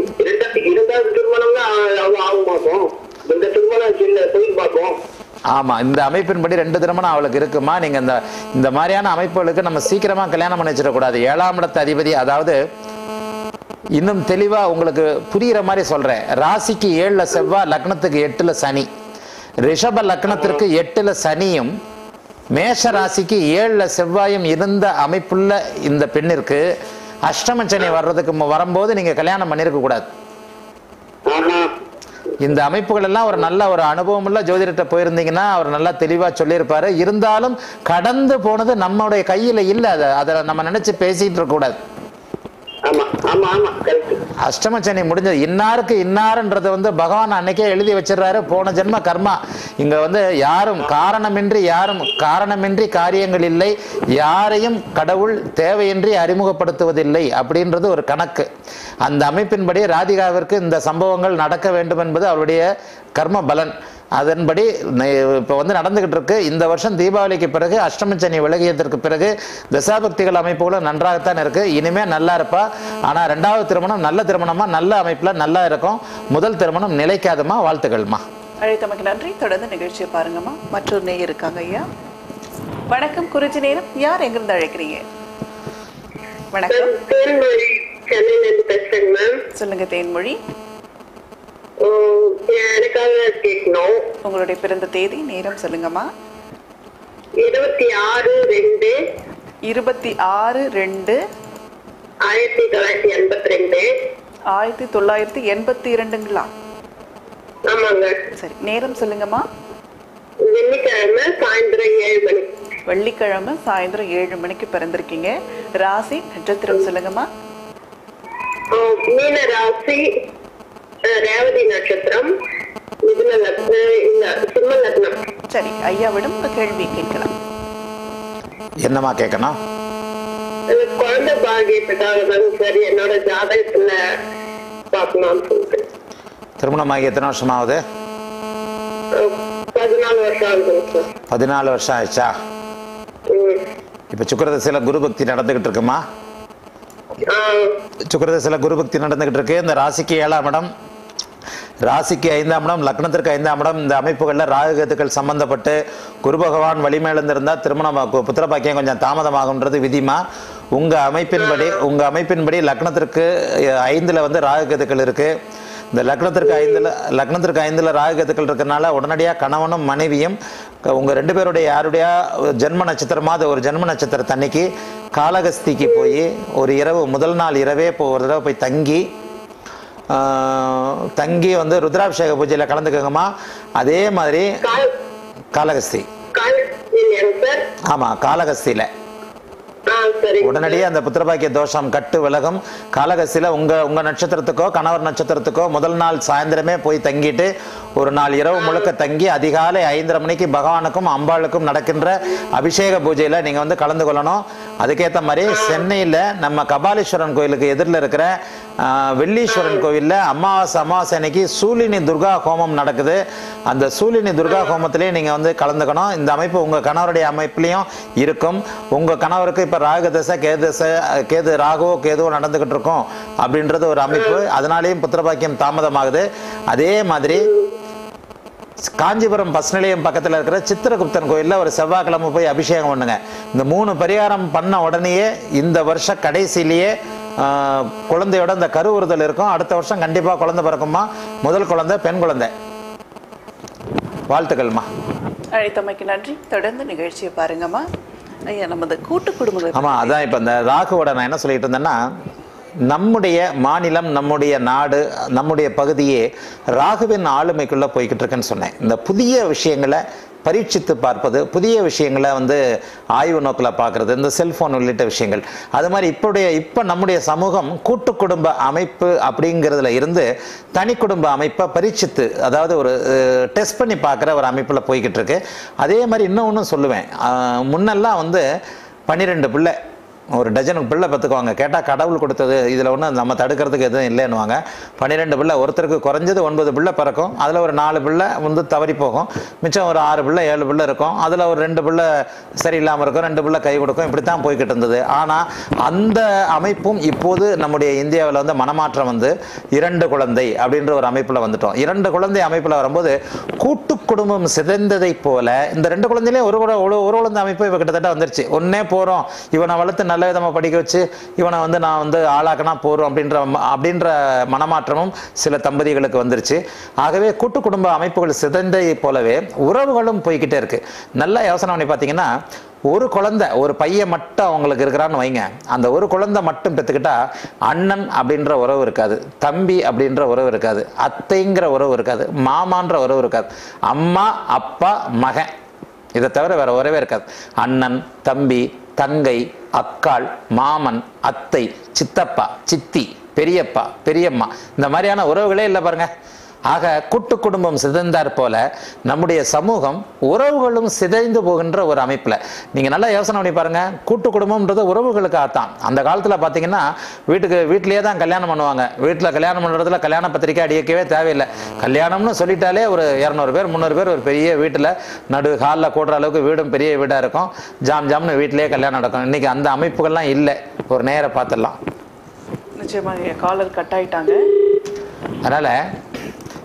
ஆமா, இந்த அமைப்பின்படி ரெண்டு திருமணம் அவளுக்கு இருக்குமா. நீங்க இந்த இந்த மாதிரியான அமைப்புகளுக்கு நம்ம சீக்கிரமா கல்யாணம் பண்ணி வச்சிடக்கூடாது. ஏழாம் இடத்து அதிபதி, அதாவது இன்னும் தெளிவா உங்களுக்கு புரியுற மாதிரி சொல்றேன். ராசிக்கு ஏழுல செவ்வாய், லக்னத்துக்கு எட்டுல சனி. ரிஷப லக்னத்திற்கு எட்டுல சனியும் மேஷ ராசிக்கு ஏழுல செவ்வாயும் இருந்த அமைப்புள்ள இந்த பெண்ணிற்கு அஷ்டமச்சனி வர்றதுக்கு வரும்போது நீங்க கல்யாணம் பண்ணிருக்க கூடாது. இந்த அமைப்புகள் எல்லாம் ஒரு நல்ல ஒரு அனுபவம் உள்ள ஜோதிடத்தை போயிருந்தீங்கன்னா அவர் நல்லா தெளிவா சொல்லியிருப்பாரு. இருந்தாலும் கடந்து போனது நம்மளுடைய கையில இல்ல. அதை அதை நம்ம நினைச்சு பேசிட்டு இருக்க கூடாது. அஷ்டமச்சனி முடிஞ்சது. இன்னாருக்கு இன்னாருன்றது வந்து பகவான் அன்னைக்கே எழுதி வச்சிடறாரு. போன ஜென்ம கர்மா. இங்க வந்து யாரும் காரணமின்றி யாரும் காரணமின்றி காரியங்கள் இல்லை. யாரையும் கடவுள் தேவையின்றி அறிமுகப்படுத்துவதில்லை அப்படின்றது ஒரு கணக்கு. அந்த அமைப்பின்படி ராதிகாவிற்கு இந்த சம்பவங்கள் நடக்க வேண்டும் என்பது அவருடைய கர்ம பலன். அதன்படி இப்போ வந்து நடந்துகிட்டு இருக்கு. இந்த வருஷம் தீபாவளிக்கு பிறகு அஷ்டமச்சனி விலகியதற்கு பிறகு தசாபக்திகள் அமைப்புகளும் நன்றாகத்தான் இருக்கு. இனிமே நல்லா இருப்பா. ஆனா ரெண்டாவது திருமணம் நல்ல திருமணமா, நல்ல அமைப்புல நல்லா இருக்கும். முதல் திருமணம் நிலைக்காதமா. வாழ்த்துக்கள்மா. அழைத்தமைக்கு நன்றி. தொடர்ந்து நிகழ்ச்சியை பாருங்கம்மா. மற்றொரு நேயர் இருக்காங்க. ஐயா வணக்கம். குறிச்சி நேரம். யார் எங்கிருந்து அழைக்கிறீங்க? வணக்கம். தேன்மொழி, சென்னையில இருந்து பேசுறேங்க மேம். சொல்லுங்க தேன்மொழி. எனக்காக கேட்கணும். உங்களுடைய பிறந்த தேதி நேரம் சொல்லுங்கம்மா. இருபத்தி ஆறு ரெண்டு இருபத்தி ஆறு ரெண்டு ஆயிரத்தி தொள்ளாயிரத்தி எண்பத்தி ரெண்டு. ஆயிரத்தி தொள்ளாயிரத்தி எண்பத்தி இரண்டுங்களா? ஆமாங்க. சரி, நேரம் சொல்லுங்கம்மா. வெள்ளிக்கிழமை சாயந்தரம் ஏழு மணி. வெள்ளிக்கிழமை சாயந்தரம் ஏழு மணிக்கு பிறந்திருக்கீங்க. ராசி நட்சத்திரம் சொல்லுங்கம்மா. மீன ராசி, ரேவதி நட்சத்திரம், மிதுன லக்னம், இல்ல சிம்ம லக்னம். சரி, ஐயாவிடம் கேள்வி கேட்கலாம். என்னம்மா கேட்கணும்? குழந்தை பாகியத்துக்காக தான் சார் என்னோட ஜாதகத்துல பார்க்கலாம்னு சொல்லிட்டு. திருமணமாகி எத்தனை வருஷம் ஆகுது? பதினாலு வருஷம் ஆகுதுங்க சார். பதினாலு வருஷம் ஆயிடுச்சா? இப்போ சுக்கிரதசையில் குரு பக்தி நடந்துகிட்டு இருக்குமா? சுக்கிரதசையில் குரு பக்தி நடந்துகிட்டு இருக்கு. இந்த ராசிக்கு ஏழாம் இடம், ராசிக்கு ஐந்தாம் இடம், லக்னத்திற்கு ஐந்தாம் இடம், இந்த அமைப்புகளில் ராகு கேதுக்கள் சம்பந்தப்பட்டு குரு பகவான் வலிமையிலிருந்தால் திருமணம் புத்திர பாக்கியம் கொஞ்சம் தாமதமாகுன்றது விதிமா. உங்கள் அமைப்பின்படி உங்கள் அமைப்பின்படி லக்னத்திற்கு ஐந்தில் வந்து ராகு கேதுக்கள் இருக்குது. இந்த லக்னத்திற்கு ஐந்தில் லக்னத்திற்கு ஐந்தில் ராகு கேதுக்கள் இருக்கிறனால உடனடியாக கணவனும் மனைவியும் உங்கள் ரெண்டு பேருடைய யாருடைய ஜென்ம நட்சத்திரமாவது ஒரு ஜென்ம நட்சத்திரத்தன்னைக்கு காளகஸ்திக்கு போய் ஒரு இரவு முதல் நாள் இரவே இப்போ ஒரு தடவை போய் தங்கி தங்கி வந்து ருத்ராபிஷேக பூஜையில் கலந்துக்கோங்கம்மா. அதே மாதிரி காளகஸ்தி, ஆமாம் காளகஸ்தியில் உடனடியே அந்த புத்திரபாக்கிய தோஷம் கட்டு விலகும். காளகஸ்தியில உங்க உங்க நட்சத்திரத்துக்கோ கணவர் நட்சத்திரத்துக்கோ முதல் நாள் சாயந்தரமே போய் தங்கிட்டு ஒரு நாள் இரவு முழுக்க தங்கி அதிகாலை ஐந்தரை மணிக்கு பகவானுக்கும் அம்பாளுக்கும் நடக்கின்ற அபிஷேக பூஜையில நீங்க வந்து கலந்து கொள்ளணும். அதுக்கேற்ற மாதிரி சென்னையில நம்ம கபாலீஸ்வரன் கோயிலுக்கு எதிரில் இருக்கிற வெள்ளீஸ்வரன் கோவிலில் அமாவாசை அமாவாசை அன்னைக்கு சூலினி துர்கா ஹோமம் நடக்குது. அந்த சூலினி துர்கா ஹோமத்திலேயே நீங்கள் வந்து கலந்துக்கணும். இந்த அமைப்பு உங்கள் கணவருடைய அமைப்புலேயும் இருக்கும். உங்கள் கணவருக்கு இப்போ ராகு தசை கேது தசை கேது ராகுவோ கேதுவோ நடந்துக்கிட்டு இருக்கும் அப்படின்றது ஒரு அமைப்பு. அதனாலேயும் புத்திரபாக்கியம் தாமதமாகுது. அதே மாதிரி காஞ்சிபுரம் பஸ் நிலையம் பக்கத்தில் இருக்கிற சித்திரகுப்தன் கோயிலில் ஒரு செவ்வாய்க்கிழமை போய் அபிஷேகம் பண்ணுங்க. இந்த மூணு பரிகாரம் பண்ண உடனேயே இந்த வருஷ கடைசியிலேயே குழந்தையோட இந்த கருவுறுதல் இருக்கும். அடுத்த வருஷம் கண்டிப்பாக குழந்தை பிறக்குமா. முதல் குழந்தை பெண் குழந்தை. வாழ்த்துக்கள்மா. அழைத்தமைக்கு நன்றி. தொடர்ந்து நிகழ்ச்சியை பாருங்கம்மா. ஐயா, நமது கூட்டு குடும்பம். ஆமாம், அதான் இப்போ இந்த ராகுவோட நான் என்ன சொல்லிட்டு இருந்தேன்னா, நம்முடைய மாநிலம், நம்முடைய நாடு, நம்முடைய பகுதியே ராகுவின் ஆளுமைக்குள்ளே போய்கிட்டு இருக்குன்னு சொன்னேன். இந்த புதிய விஷயங்களை பரீட்சித்து பார்ப்பது, புதிய விஷயங்களை வந்து ஆய்வு நோக்கில் பார்க்குறது, இந்த செல்ஃபோன் உள்ளிட்ட விஷயங்கள். அது மாதிரி இப்போடைய இப்போ நம்முடைய சமூகம் கூட்டு குடும்ப அமைப்பு அப்படிங்கிறதுல இருந்து தனி குடும்ப அமைப்பை பரீட்சித்து, அதாவது ஒரு டெஸ்ட் பண்ணி பார்க்குற ஒரு அமைப்பில் போய்கிட்டு இருக்கு. அதே மாதிரி இன்னொன்று சொல்லுவேன். முன்னெல்லாம் வந்து பன்னிரெண்டு பிள்ளை, ஒரு டஜனுக்கு பிள்ளை பார்த்துக்குவாங்க. கேட்டால் கடவுள் கொடுத்தது, இதில் ஒன்றும் நம்ம தடுக்கிறதுக்கு எதுவும் இல்லைன்னுவாங்க. பன்னிரெண்டு பிள்ளை, ஒருத்தருக்கு குறைஞ்சது ஒன்பது பிள்ளை பிறக்கும். அதில் ஒரு நாலு பிள்ளை வந்து தவறி போகும். மிச்சம் ஒரு ஆறு பிள்ளை ஏழு பிள்ளை இருக்கும். அதில் ஒரு ரெண்டு பிள்ளை சரியில்லாமல் இருக்கும், ரெண்டு பிள்ளை கை கொடுக்கும். இப்படி தான் போய்கிட்டு இருந்தது. ஆனால் அந்த அமைப்பும் இப்போது நம்முடைய இந்தியாவில் வந்து மனமாற்றம் வந்து இரண்டு குழந்தை அப்படின்ற ஒரு அமைப்பில் வந்துட்டோம். இரண்டு குழந்தை அமைப்பில் வரும்போது கூட்டு குடும்பம் சிதைந்ததை போல இந்த ரெண்டு குழந்தையிலே ஒரு ஒரு குழந்தை அமைப்பு இப்போ கிட்டத்தட்ட வந்துருச்சு. ஒன்னே போகிறோம், இவனை வளர்த்து நல்ல விதமாக படிக்க வச்சு இவனை வந்து நான் வந்து ஆளாக்கினா போகிறோம் அப்படின்ற அப்படின்ற மனமாற்றமும் சில தம்பதிகளுக்கு வந்துருச்சு. ஆகவே கூட்டு குடும்ப அமைப்புகள் சிதைந்ததை போலவே உறவுகளும் போய்கிட்டே இருக்கு. நல்லா யோசனை பண்ணி பார்த்தீங்கன்னா, ஒரு குழந்தை ஒரு பையன் மட்டும் அவங்களுக்கு இருக்கிறான்னு வைங்க. அந்த ஒரு குழந்தை மட்டும் பெற்றுக்கிட்டா அண்ணன் அப்படின்ற உறவு இருக்காது, தம்பி அப்படின்ற உறவு இருக்காது, அத்தைங்கிற உறவு இருக்காது, மாமான்ற உறவு இருக்காது, அம்மா அப்பா மகன், இதை தவிர வேற உறவே இருக்காது. அண்ணன் தம்பி தங்கை அக்காள் மாமன் அத்தை சித்தப்பா சித்தி பெரியப்பா பெரியம்மா, இந்த மாதிரியான உறவுகளே இல்லை பாருங்க. ஆக கூட்டு குடும்பம் சிதைந்தார் போல நம்முடைய சமூகம் உறவுகளும் சிதைந்து போகின்ற ஒரு அமைப்பில் நீங்கள் நல்லா யோசனை பண்ணி பாருங்க. கூட்டு குடும்பம்ன்றது உறவுகளுக்காக தான். அந்த காலத்தில் பார்த்தீங்கன்னா வீட்டுக்கு வீட்டிலேயே தான் கல்யாணம் பண்ணுவாங்க. வீட்டில் கல்யாணம் பண்ணுறதுல கல்யாண பத்திரிக்கை அடிக்கவே தேவையில்லை. கல்யாணம்னு சொல்லிட்டாலே ஒரு இரநூறு பேர் முந்நூறு பேர் ஒரு பெரிய வீட்டில் நடு ஹாலில் கூடுற அளவுக்கு வீடும் பெரிய வீடாக இருக்கும். ஜாம் ஜாம்னு வீட்டிலேயே கல்யாணம் நடக்கும். இன்னைக்கு அந்த அமைப்புகள்லாம் இல்லை. ஒரு நேரம் பார்த்துடலாம். நிச்சயமாக காலர் கட் ஆயிட்டாங்க. அதனால்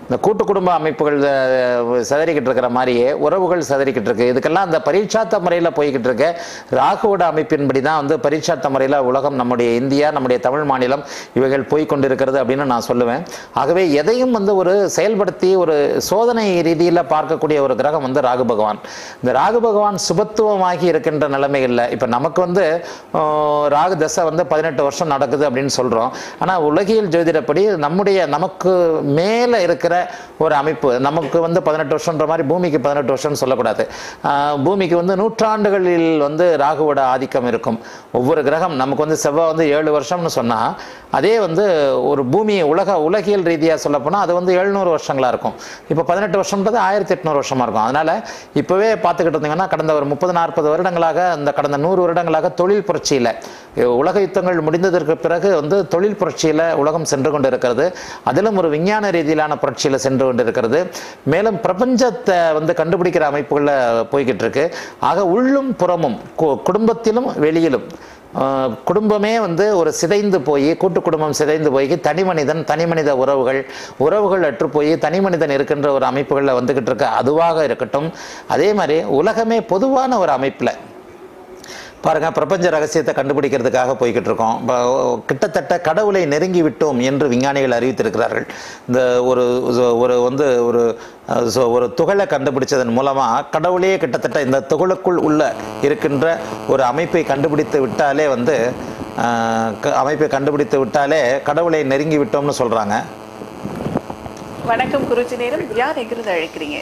இந்த கூட்டு குடும்ப அமைப்புகள் சதறிக்கிட்டு இருக்கிற மாதிரியே உறவுகள் சதறிக்கிட்டு இருக்கு. இதுக்கெல்லாம் அந்த பரீட்சாத்த முறையில் போய்கிட்டு இருக்கு. ராகுவோட அமைப்பின்படி தான் வந்து பரீட்சாத்த முறையில் உலகம், நம்முடைய இந்தியா, நம்முடைய தமிழ் மாநிலம் இவைகள் போய்கொண்டிருக்கிறது அப்படின்னு நான் சொல்லுவேன். ஆகவே எதையும் வந்து ஒரு செயல்படுத்தி ஒரு சோதனை ரீதியில் பார்க்கக்கூடிய ஒரு கிரகம் வந்து ராகு பகவான். இந்த ராகு பகவான் சுபத்துவமாகி இருக்கின்ற நிலைமைகளில் இப்போ நமக்கு வந்து ராகு தசை வந்து பதினெட்டு வருஷம் நடக்குது அப்படின்னு சொல்கிறோம். ஆனால் உலகியல் ஜோதிடப்படி நம்முடைய நமக்கு மேலே இருக்கிற ஒரு அமைப்பு, நமக்கு வந்து பதினெட்டு வருஷம்ன்ற மாதிரி பூமிக்கு பதினெட்டு வருஷம்னு சொல்லக்கூடாது. பூமிக்கு வந்து நூற்றாண்டுகளில் வந்து ராகுவோட ஆதிக்கம் இருக்கும். ஒவ்வொரு கிரகம் நமக்கு வந்து செவ்வாய் வந்து ஏழு வருஷம்னு சொன்னால், அதே வந்து ஒரு பூமி உலக உலகியல் ரீதியாக சொல்லப்போனால் அது வந்து எழுநூறு வருஷங்களாக இருக்கும். இப்போ பதினெட்டு வருஷம்ன்றது ஆயிரத்தி எட்நூறு வருஷமாக இருக்கும். அதனால் இப்போவே பார்த்துக்கிட்டு இருந்தீங்கன்னா கடந்த ஒரு முப்பது நாற்பது வருடங்களாக, இந்த கடந்த நூறு வருடங்களாக தொழில் புரட்சியில், உலக யுத்தங்கள் முடிந்ததற்கு பிறகு வந்து தொழில் புரட்சியில் உலகம் சென்று கொண்டு இருக்கிறது. அதிலும் ஒரு விஞ்ஞான ரீதியிலான புரட்சியில் சென்று கொண்டு இருக்கிறது. மேலும் பிரபஞ்சத்தை வந்து கண்டுபிடிக்கிற அமைப்புகளில் போய்கிட்டு இருக்கு. ஆக உள்ளும் புறமும், குடும்பத்திலும் வெளியிலும், குடும்பமே வந்து ஒரு சிதைந்து போய், கூட்டு குடும்பம் சிதைந்து போய் தனி மனிதன், தனி மனித உறவுகள் உறவுகள் அற்று போய் தனி மனிதன் இருக்கின்ற ஒரு அமைப்புகளில் வந்துக்கிட்டு இருக்க. அதுவாக இருக்கட்டும். அதே மாதிரி உலகமே பொதுவான ஒரு அமைப்பில் பாருங்கள், பிரபஞ்ச ரகசியத்தை கண்டுபிடிக்கிறதுக்காக போய்கிட்டு இருக்கோம். கிட்டத்தட்ட கடவுளை நெருங்கி விட்டோம் என்று விஞ்ஞானிகள் அறிவித்திருக்கிறார்கள். இந்த ஒரு ஒரு வந்து ஒரு ஒரு துகளை கண்டுபிடிச்சதன் மூலமாக கடவுளே கிட்டத்தட்ட இந்த துகளுக்குள் உள்ள இருக்கின்ற ஒரு அமைப்பை கண்டுபிடித்து விட்டாலே வந்து அமைப்பை கண்டுபிடித்து விட்டாலே கடவுளை நெருங்கி விட்டோம்னு சொல்கிறாங்க. வணக்கம் குருஜி நேரம். யார் எங்கிருந்து அழைக்கிறீங்க?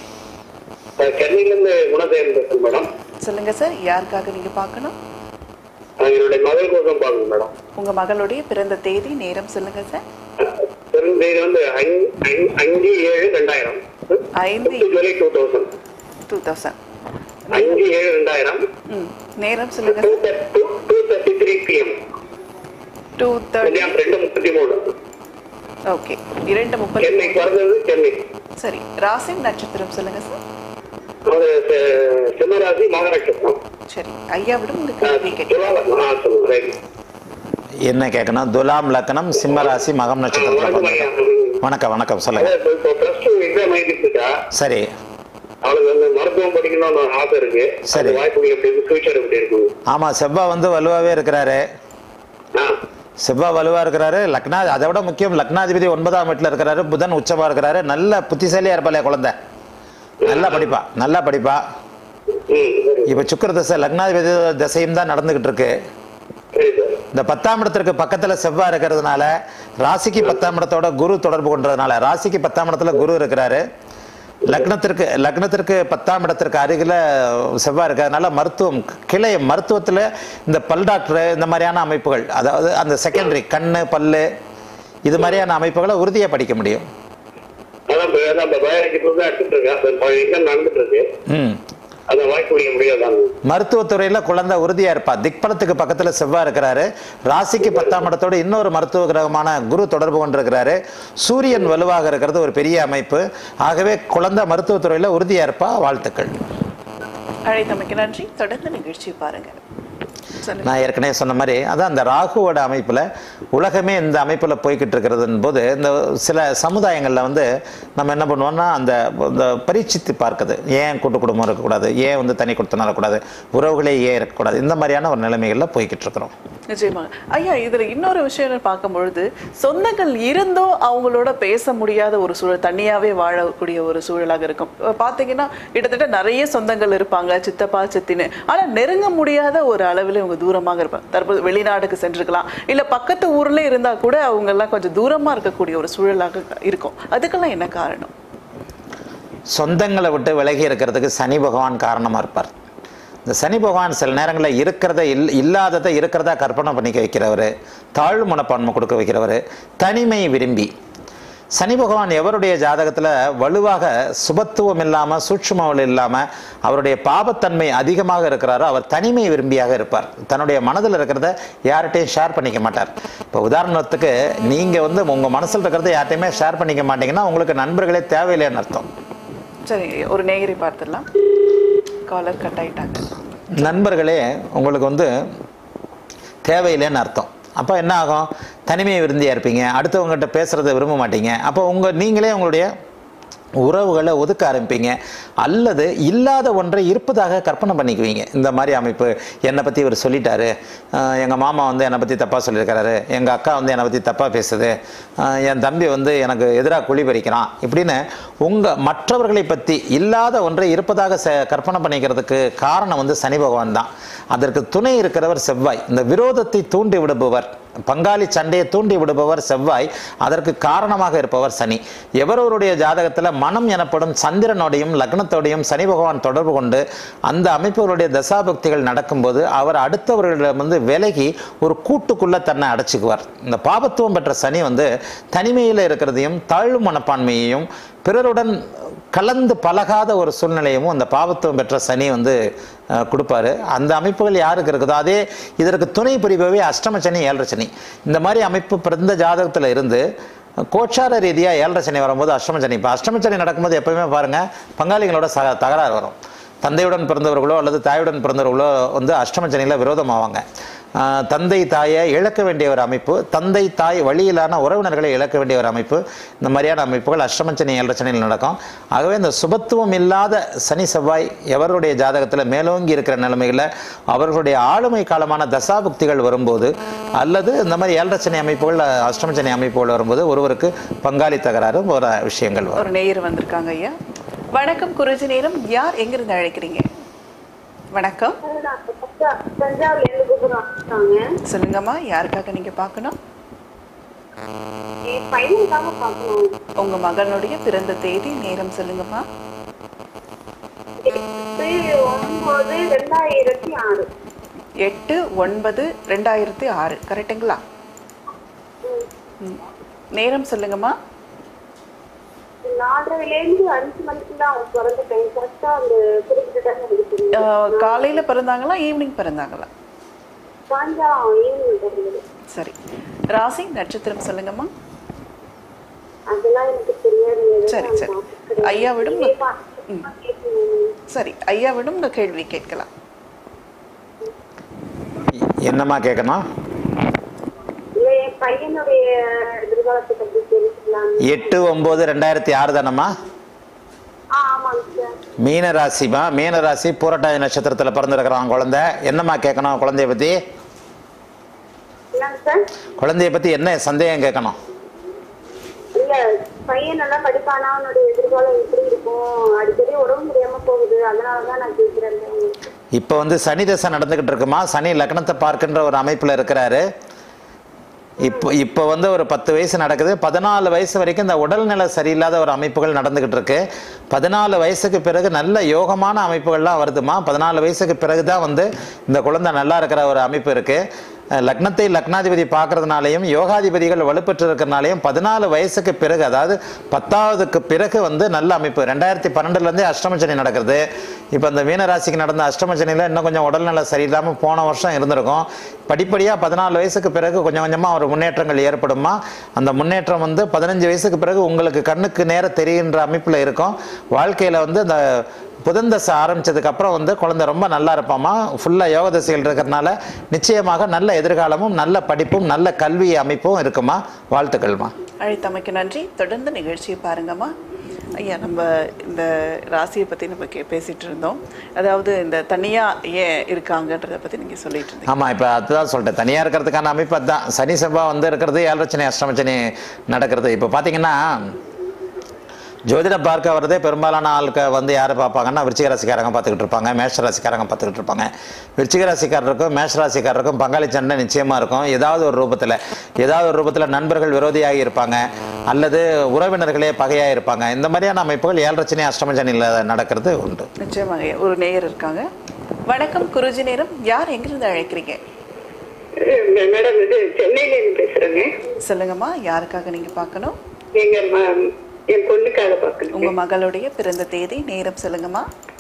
மேடம் சொல்லுங்க சார், யாருக்காக நீங்க பார்க்கணும்? என்னுடைய மகள் கோசம் பார்க்கணும் மேடம். உங்க மகளுடைய பிறந்த தேதி நேரம் சொல்லுங்க சார். பிறந்த தேதி வந்து அஞ்சு ஏழு ரெண்டாயிரம் ஐந்து July two thousand two thousand அஞ்சு ஏழு ரெண்டாயிரம் நேரம் சொல்லுங்க. Two thirty three PM two thirty ரெண்டு முப்பத்தி மூணு. ஓகே, இரண்டு முப்பத்தி சென்னை பிறந்தது சென்னை. சரி, ராசி நட்சத்திரம் சொல்லுங்க சார். சிம்மராசி மக நட்சத்திரம். சரி, ஐயாவிடம் உங்களுக்கு என்ன கேட்கணும்? துலாம் லக்னம், சிம்மராசி, மகம் நட்சத்திரம். வணக்கம் வணக்கம் சொல்லுங்க. சரி, அவளுக்கு வந்து மருத்துவம் படிக்கணும்னு ஆசை இருக்கு. சரி, வாய்ப்பு எப்படி இருக்கு? ஃபியூச்சர் எப்படி இருக்கு? ஆமா, செவ்வாய் வந்து வலுவாவே இருக்கிறாரு. செவ்வாய் வலுவா இருக்கிறாரு. லக்னா, அதை விட முக்கியம், லக்னாதிபதி ஒன்பதாம் வீட்டுல இருக்கிறாரு. புதன் உச்சமா இருக்கிறாரு. நல்ல புத்திசாலியா இருப்பாளே குழந்தை. நல்லா படிப்பா, நல்லா படிப்பா. இப்ப சுக்கிர தசை, லக்னாதிபதி தசையும் தான் நடந்துகிட்டு இருக்கு. இந்த பத்தாம் இடத்திற்கு பக்கத்துல செவ்வாய் இருக்கிறதுனால, ராசிக்கு பத்தாம் இடத்தோட குரு தொடர்பு கொண்டதுனால, ராசிக்கு பத்தாம் இடத்துல குரு இருக்கிறாரு. லக்னத்திற்கு லக்னத்திற்கு பத்தாம் இடத்திற்கு அருகில செவ்வாய் இருக்கிறதுனால மருத்துவம், கிளை மருத்துவத்துல இந்த பல் டாக்டர், இந்த மாதிரியான அமைப்புகள், அதாவது அந்த செகண்டரி கண்ணு பல்லு இது மாதிரியான அமைப்புகளை உறுதியா படிக்க முடியும். மருத்துவத்துறையில குழந்தை உறுதியா இருப்பா. திக்பலத்துக்கு பக்கத்துல செவ்வாய் இருக்கிறாரு. ராசிக்கு பத்தாம் இடத்தோடு இன்னொரு மருத்துவ கிரகமான குரு தொடர்பு கொண்டிருக்கிறாரு. சூரியன் வலுவாக இருக்கிறது ஒரு பெரிய அமைப்பு. ஆகவே குழந்தை மருத்துவத்துறையில உறுதியா இருப்பா. வாழ்த்துக்கள். அழைத்தமைக்கு நன்றி. தொடர்ந்து நிகழ்ச்சி பாருங்க. நான் ஏற்கனவே சொன்ன மாதிரி அதான் அந்த ராகுவோட அமைப்பில் உலகமே இந்த அமைப்பில் போய்கிட்டு இருக்கிறது போது, இந்த சில சமுதாயங்களில் வந்து நம்ம என்ன பண்ணுவோம்னா, அந்த இந்த பரீட்சித்து பார்க்குது. ஏன் கூட்டு குடும்பம் இருக்கக்கூடாது, ஏன் வந்து தனி கொடுத்தனம் இருக்கக்கூடாது, உறவுகளே ஏன் இருக்கக்கூடாது, இந்த மாதிரியான ஒரு நிலைமைகளில் போய்கிட்டு இருக்கிறோம். நிச்சயமா ஐயா, இதுல இன்னொரு விஷயம் பார்க்கும்பொழுது, சொந்தங்கள் இருந்தோ அவங்களோட பேச முடியாத ஒரு சூழல், தனியாவே வாழக்கூடிய ஒரு சூழலாக இருக்கும். பார்த்தீங்கன்னா கிட்டத்தட்ட நிறைய சொந்தங்கள் இருப்பாங்க, சித்தப்பா சித்தின்னு. ஆனா நெருங்க முடியாத ஒரு அளவில் இவங்க தூரமாக இருப்பாங்க. தற்போது வெளிநாட்டுக்கு சென்றிருக்கலாம், இல்ல பக்கத்து ஊர்ல இருந்தா கூட அவங்க எல்லாம் கொஞ்சம் தூரமா இருக்கக்கூடிய ஒரு சூழலாக இருக்கும். அதுக்கெல்லாம் என்ன காரணம்? சொந்தங்களை விட்டு விலகி இருக்கிறதுக்கு சனி பகவான் காரணமா இருப்பார். இந்த சனி பகவான் சில நேரங்களில் இருக்கிறத இல் இல்லாததை இருக்கிறதா கற்பனை பண்ணிக்க வைக்கிறவர், தாழ்வு மனப்பான்மை கொடுக்க வைக்கிறவர், தனிமை விரும்பி. சனி பகவான் எவருடைய ஜாதகத்தில் வலுவாக சுபத்துவம் இல்லாமல், சூட்சுமவல் இல்லாமல், அவருடைய பாபத்தன்மை அதிகமாக இருக்கிறாரோ அவர் தனிமை விரும்பியாக இருப்பார். தன்னுடைய மனதில் இருக்கிறத யார்கிட்டையும் ஷேர் பண்ணிக்க மாட்டார். இப்போ உதாரணத்துக்கு நீங்கள் வந்து உங்கள் மனசில் இருக்கிறத யார்கிட்டையுமே ஷேர் பண்ணிக்க மாட்டீங்கன்னா உங்களுக்கு நண்பர்களே தேவையில்லைன்னு அர்த்தம். சரி, ஒரு நேயரை பார்த்துடலாம். காலர் கட் ஆயிட்டாங்க. நண்பர்களே உங்களுக்கு வந்து தேவையில்லைன்னு அர்த்தம். அப்போ என்ன ஆகும்? தனிமையை விருந்தியாக இருப்பீங்க, அடுத்தவங்ககிட்ட பேசுகிறத விரும்ப மாட்டீங்க. அப்போ உங்கள் நீங்களே உங்களுடைய உறவுகளை ஒதுக்க ஆரம்பிப்பீங்க, அல்லது இல்லாத ஒன்றை இருப்பதாக கற்பனை பண்ணிக்குவீங்க. இந்த மாதிரி அமைப்பு, என்னை பற்றி இவர் சொல்லிட்டாரு, எங்கள் மாமா வந்து என்னை பற்றி தப்பாக சொல்லியிருக்கிறாரு, எங்கள் அக்கா வந்து என்னை பற்றி தப்பாக பேசுது, என் தம்பி வந்து எனக்கு எதிராக குழி பறிக்கிறான், இப்படின்னு உங்கள் மற்றவர்களை பற்றி இல்லாத ஒன்றை இருப்பதாக ச கற்பனை பண்ணிக்கிறதுக்கு காரணம் வந்து சனி பகவான் தான். அதற்கு துணை இருக்கிறவர் செவ்வாய். இந்த விரோதத்தை தூண்டி விடுபவர், பங்காளி சண்டையை தூண்டி விடுபவர் செவ்வாய். அதற்கு காரணமாக இருப்பவர் சனி. எவரவருடைய ஜாதகத்தில் மனம் எனப்படும் சந்திரனோடையும் லக்னத்தோடையும் சனி பகவான் தொடர்பு கொண்டு அந்த அமைப்புகளுடைய தசாபக்திகள் நடக்கும்போது அவர் அடுத்தவர்களிடம் வந்து விலகி ஒரு கூட்டுக்குள்ளே தன்னை அடைச்சிக்குவார். இந்த பாபத்துவம் பெற்ற சனி வந்து தனிமையில் இருக்கிறதையும் தாழ்வு மனப்பான்மையையும் பிறருடன் கலந்து பழகாத ஒரு சூழ்நிலையும் அந்த பாவத்துவம் பெற்ற சனி வந்து கொடுப்பாரு. அந்த அமைப்புகள் யாருக்கு இருக்குதோ அதே இதற்கு துணை புரிபவே அஷ்டம சனி ஏழரை சனி. இந்த மாதிரி அமைப்பு பிறந்த ஜாதகத்தில் இருந்து கோச்சார ரீதியாக ஏழரை சனி வரும்போது அஷ்டம சனி, இப்போ அஷ்டம சனி நடக்கும்போது எப்பவுமே பாருங்கள் பங்காளிகளோட ச தகராறு வரும். தந்தையுடன் பிறந்தவர்களோ அல்லது தாயுடன் பிறந்தவர்களோ வந்து அஷ்டம சனியில் விரோதமாவாங்க. தந்தை தாயை இழக்க வேண்டிய ஒரு அமைப்பு, தந்தை தாய் வழியிலான உறவினர்களை இழக்க வேண்டிய ஒரு அமைப்பு, இந்த மாதிரியான அமைப்புகள் அஷ்டமச்சனி ஏழரை சனியில் நடக்கும். ஆகவே இந்த சுபத்துவம் இல்லாத சனி செவ்வாய் எவருடைய ஜாதகத்தில் மேலோங்கி இருக்கிற நிலைமைகளில் அவர்களுடைய ஆளுமை காலமான தசாபுக்திகள் வரும்போது அல்லது இந்த மாதிரி ஏழரை சனி அமைப்புகள் அஷ்டமச்சனி அமைப்புகள் வரும்போது ஒருவருக்கு பங்காளி தகராறு ஒரு விஷயங்கள் வரும். ஒரு நேயர் வந்திருக்காங்க ஐயா. வணக்கம் குருஜி நேரம், யார் எங்கிருந்து அழைக்கிறீங்க? வணக்கம், சொல்லுங்கம்மா, யாருக்காக நீங்க பார்க்கணும்? உங்க மகனுடைய பிறந்த தேதி நேரம் சொல்லுங்கம்மா. எட்டு ஒன்பது ரெண்டாயிரத்தி ஆறு கரெக்டுங்களா? நேரம் சொல்லுங்கம்மா. காலையில பிறந்தாங்களா ஈவினிங் பிறந்தாங்களா? சரி, ராசி நட்சத்திரம் சொல்லுங்கம்மா. சரி சரி ஐயாவிடும் சரி ஐயாவிடும் உங்க கேள்வி கேட்கலாம். என்னம்மா கேட்கணும்? எட்டு ஒன்பது ரெண்டாயிரத்தி ஆறு தானம்மா? மீன ராசிமா. மீன ராசி பூரட்டாதி நட்சத்திரத்துல பிறந்திருக்கிறான் குழந்தை. என்னம்மா கேட்கணும் குழந்தைய பத்தி? குழந்தைய பத்தி என்ன சந்தேகம் கேட்கணும்? பையன் நல்லா படிப்பானா, அவனுடைய எதிர்காலம் எப்படி இருக்கும், அடிக்கடி உடம்பு முடியாம போகுது, அதனாலதான் நான் கேட்கிறேன். இப்ப வந்து சனி தசை நடந்துகிட்டு இருக்குமா, சனி லக்னத்தை பார்க்கின்ற ஒரு அமைப்புல இருக்கிறாரு. இப்போ இப்போ வந்து ஒரு பத்து வயசு நடக்குது, பதினாலு வயசு வரைக்கும் இந்த உடல்நிலை சரியில்லாத ஒரு அமைப்புகள் நடந்துகிட்டு இருக்கு. பதினாலு வயசுக்கு பிறகு நல்ல யோகமான அமைப்புகள்லாம் வருதுமா. பதினாலு வயசுக்கு பிறகு தான் வந்து இந்த குழந்தை நல்லா இருக்கிற ஒரு அமைப்பு இருக்கு. லக்னத்தை லக்னாதிபதி பார்க்கறதுனாலையும் யோகாதிபதிகள் வலுப்பெற்று இருக்கிறனாலையும் பதினாலு வயசுக்கு பிறகு, அதாவது பத்தாவதுக்கு பிறகு வந்து நல்ல அமைப்பு. ரெண்டாயிரத்தி பன்னெண்டுலேருந்தே அஷ்டமச்சனி நடக்கிறது. இப்போ இந்த மீனராசிக்கு நடந்த அஷ்டமச்சனியில் இன்னும் கொஞ்சம் உடல்நிலை சரியில்லாமல் போன வருஷம் இருந்திருக்கும். படிப்படியாக பதினாலு வயசுக்கு பிறகு கொஞ்சம் கொஞ்சமாக ஒரு முன்னேற்றங்கள் ஏற்படுமா. அந்த முன்னேற்றம் வந்து பதினஞ்சு வயசுக்கு பிறகு உங்களுக்கு கண்ணுக்கு நேர தெரிகின்ற அமைப்பில் இருக்கும். வாழ்க்கையில் வந்து இந்த புதன் தசை ஆரம்பிச்சதுக்கு அப்புறம் வந்து குழந்தை ரொம்ப நல்லா இருப்பாமா. ஃபுல்லாக யோக தசைகள் இருக்கிறதுனால நிச்சயமாக நல்ல எதிர்காலமும் நல்ல படிப்பும் நல்ல கல்வி அமைப்பும் இருக்குமா. வாழ்த்துக்கள்மா. அழைத்தமைக்கு நன்றி. தொடர்ந்து நிகழ்ச்சியை பாருங்கம்மா. ஐயா, நம்ம இந்த ராசியை பற்றி நம்ம கே பேசிகிட்டு இருந்தோம். அதாவது இந்த தனியாக ஏன் இருக்காங்கன்றதை பற்றி நீங்கள் சொல்லிட்டு இருந்தீங்க. ஆமாம், இப்போ அதுதான் சொல்லிட்டேன். தனியாக இருக்கிறதுக்கான அமைப்பு அதுதான். சனி செவ்வாய் வந்து இருக்கிறது, ஏழரச்சனை அஷ்டமச்சனி நடக்கிறது. இப்போ பார்த்தீங்கன்னா ஜோதிடம் பார்க்க வரதே பெரும்பாலான ஆளுக்க வந்து யாரை பார்ப்பாங்கன்னா விருச்சிக ராசிக்காரங்க பார்த்துக்கிட்டு இருப்பாங்க, மேஷ ராசிக்காரங்க பார்த்துக்கிட்டு இருப்பாங்க. விருச்சிக ராசிக்காரருக்கும் மேஷ ராசிக்காரருக்கும் பங்காளி சண்டை நிச்சயமாக இருக்கும். ஏதாவது ஒரு ரூபத்தில் ஏதாவது ஒரு ரூபத்தில் நண்பர்கள் விரோதியாகி இருப்பாங்க, அல்லது உறவினர்களே பகையாக இருப்பாங்க. இந்த மாதிரியான அமைப்புகள் ஏழரச்சனை அஷ்டமச்சனியில் நடக்கிறது உண்டு. நிச்சயமாக. ஒரு நேயர் இருக்காங்க. வணக்கம் குருஜி நேரம், யார் எங்கிருந்து அழைக்கிறீங்க? மேடம், இது சென்னையிலேருந்து பேசுகிறேங்க. சொல்லுங்கம்மா, யாருக்காக நீங்கள் பார்க்கணும்? எங்கள் என் பொண்ணுக்காக பார்க்கணும். உங்க மகளுடைய பிறந்த தேதி நேரம் சொல்லுங்கம்மா.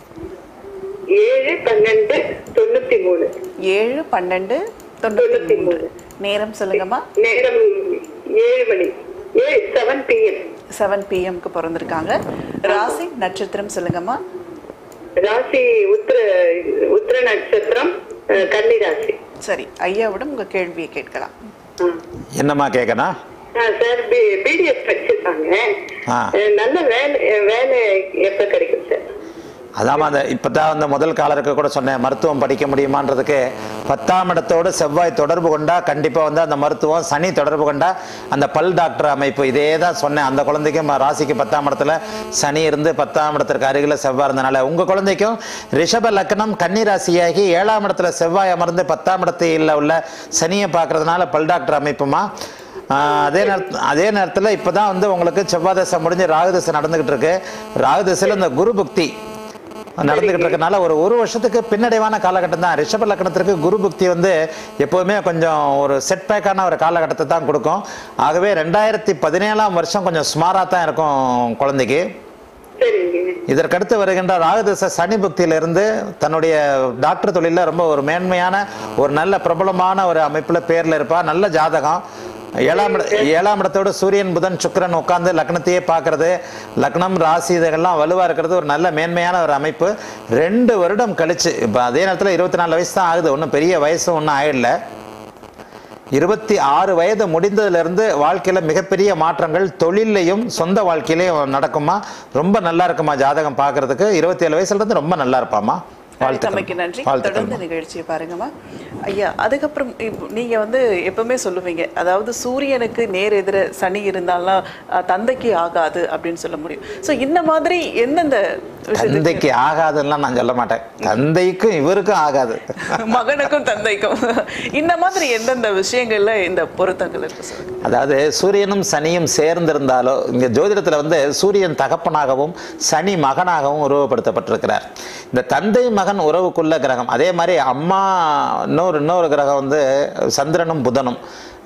ஏழு பன்னெண்டு தொண்ணூத்தி மூணு. ஏழு பன்னெண்டு தொண்ணூத்தி மூணு. நேரம் சொல்லுங்கம்மா. நேரம் ஏழு மணி செவன் பிஎம். செவன் பிஎம்க்கு பிறந்திருக்காங்க. ராசி நட்சத்திரம் சொல்லுங்கம்மா. ராசி உத்திர உத்திர நட்சத்திரம், கன்னி ராசி. சரி, ஐயாவிடம் உங்க கேள்வியை கேட்கலாம். என்னம்மா கேட்கணும்? சார் பிடிஎஸ் படிச்சிருக்காங்க. நல்ல வேலை வேலை எப்ப கிடைக்கும் சார்? அதாம அந்த இப்போ தான் அந்த முதல் காலருக்கு கூட சொன்னேன், மருத்துவம் படிக்க முடியுமான்றதுக்கு பத்தாம் இடத்தோடு செவ்வாய் தொடர்பு கொண்டா கண்டிப்பாக வந்து அந்த மருத்துவம், சனி தொடர்பு கொண்டா அந்த பல் டாக்டர் அமைப்பு, இதே தான் சொன்னேன். அந்த குழந்தைக்கும் ராசிக்கு பத்தாம் இடத்துல சனி இருந்து பத்தாம் இடத்திற்கு அருகில் செவ்வாய் இருந்தனால உங்கள் குழந்தைக்கும் ரிஷப லக்னம் கன்னி ராசியாகி ஏழாம் இடத்துல செவ்வாய் அமர்ந்து பத்தாம் இடத்தில் உள்ள சனியை பார்க்கறதுனால பல் டாக்டர் அமைப்புமா. அதே நேரத்தில் அதே நேரத்தில் இப்போ தான் வந்து உங்களுக்கு செவ்வாய் தசை முடிஞ்சு ராகு தசை நடந்துகிட்டு இருக்கு. ராகு தசையில் இந்த குரு புக்தி நடந்துகிட்டு இருக்கனால ஒரு ஒரு வருஷத்துக்கு பின்னடைவான காலகட்டம் தான். ரிஷப லக்னத்திற்கு குரு புக்தி வந்து எப்போவுமே கொஞ்சம் ஒரு செட்பேக்கான ஒரு காலகட்டத்தை தான் கொடுக்கும். ஆகவே ரெண்டாயிரத்தி பதினேழாம் வருஷம் கொஞ்சம் ஸ்மாராக தான் இருக்கும் குழந்தைக்கு. இதற்கடுத்து வருகின்ற ராகுதச சனி புக்தியிலிருந்து தன்னுடைய டாக்டர் தொழிலில் ரொம்ப ஒரு மேன்மையான ஒரு நல்ல பிரபலமான ஒரு அமைப்பில் பேரில் இருப்பா. நல்ல ஜாதகம். ஏழாம் இட ஏழாம் இடத்தோடு சூரியன் புதன் சுக்கிரன் உட்கார்ந்து லக்னத்தையே பார்க்கறது, லக்னம் ராசி இதெல்லாம் வலுவாக இருக்கிறது ஒரு நல்ல மேன்மையான ஒரு அமைப்பு. ரெண்டு வருடம் கழிச்சு இப்போ அதே நேரத்தில் இருபத்தி நாலு வயசு தான் ஆகுது, ஒன்றும் பெரிய வயசு ஒன்றும் ஆயிடல. இருபத்தி ஆறு வயது முடிந்ததுலேருந்து வாழ்க்கையில் மிகப்பெரிய மாற்றங்கள் தொழிலையும் சொந்த வாழ்க்கையிலையும் நடக்குமா. ரொம்ப நல்லா இருக்குமா ஜாதகம் பார்க்கறதுக்கு. இருபத்தி ஏழு வயசுலேருந்து ரொம்ப நல்லா இருப்பாமா. வாழ்த்துக்கு நன்றி. தொடர்ந்து நிகழ்ச்சியை பாருங்கம்மா. ஐயா, அதுக்கப்புறம் நீங்க வந்து எப்பவுமே சொல்லுவீங்க, அதாவது சூரியனுக்கு நேர் எதிர சனி இருந்தாலும் தந்தைக்கு ஆகாது அப்படின்னு சொல்ல முடியும். ஸோ இந்த மாதிரி எந்தெந்த தந்தைக்கு ஆகாதுன்னா நான் சொல்ல மாட்டேன், தந்தைக்கும் இவருக்கும் ஆகாது, மகனுக்கும் தந்தைக்கும் இந்த மாதிரி எந்தெந்த விஷயங்கள்ல இந்த பொருத்தங்கள் இருக்கு சொல்லுங்க. அதாவது சூரியனும் சனியும் சேர்ந்திருந்தாலோ, இங்க ஜோதிடத்துல வந்து சூரியன் தகப்பனாகவும் சனி மகனாகவும் உருவப்படுத்தப்பட்டிருக்கிறார். இந்த தந்தை மகன் உறவுக்குள்ள கிரகம். அதே மாதிரி அம்மா இன்னொரு இன்னொரு கிரகம் வந்து சந்திரனும் புதனும்,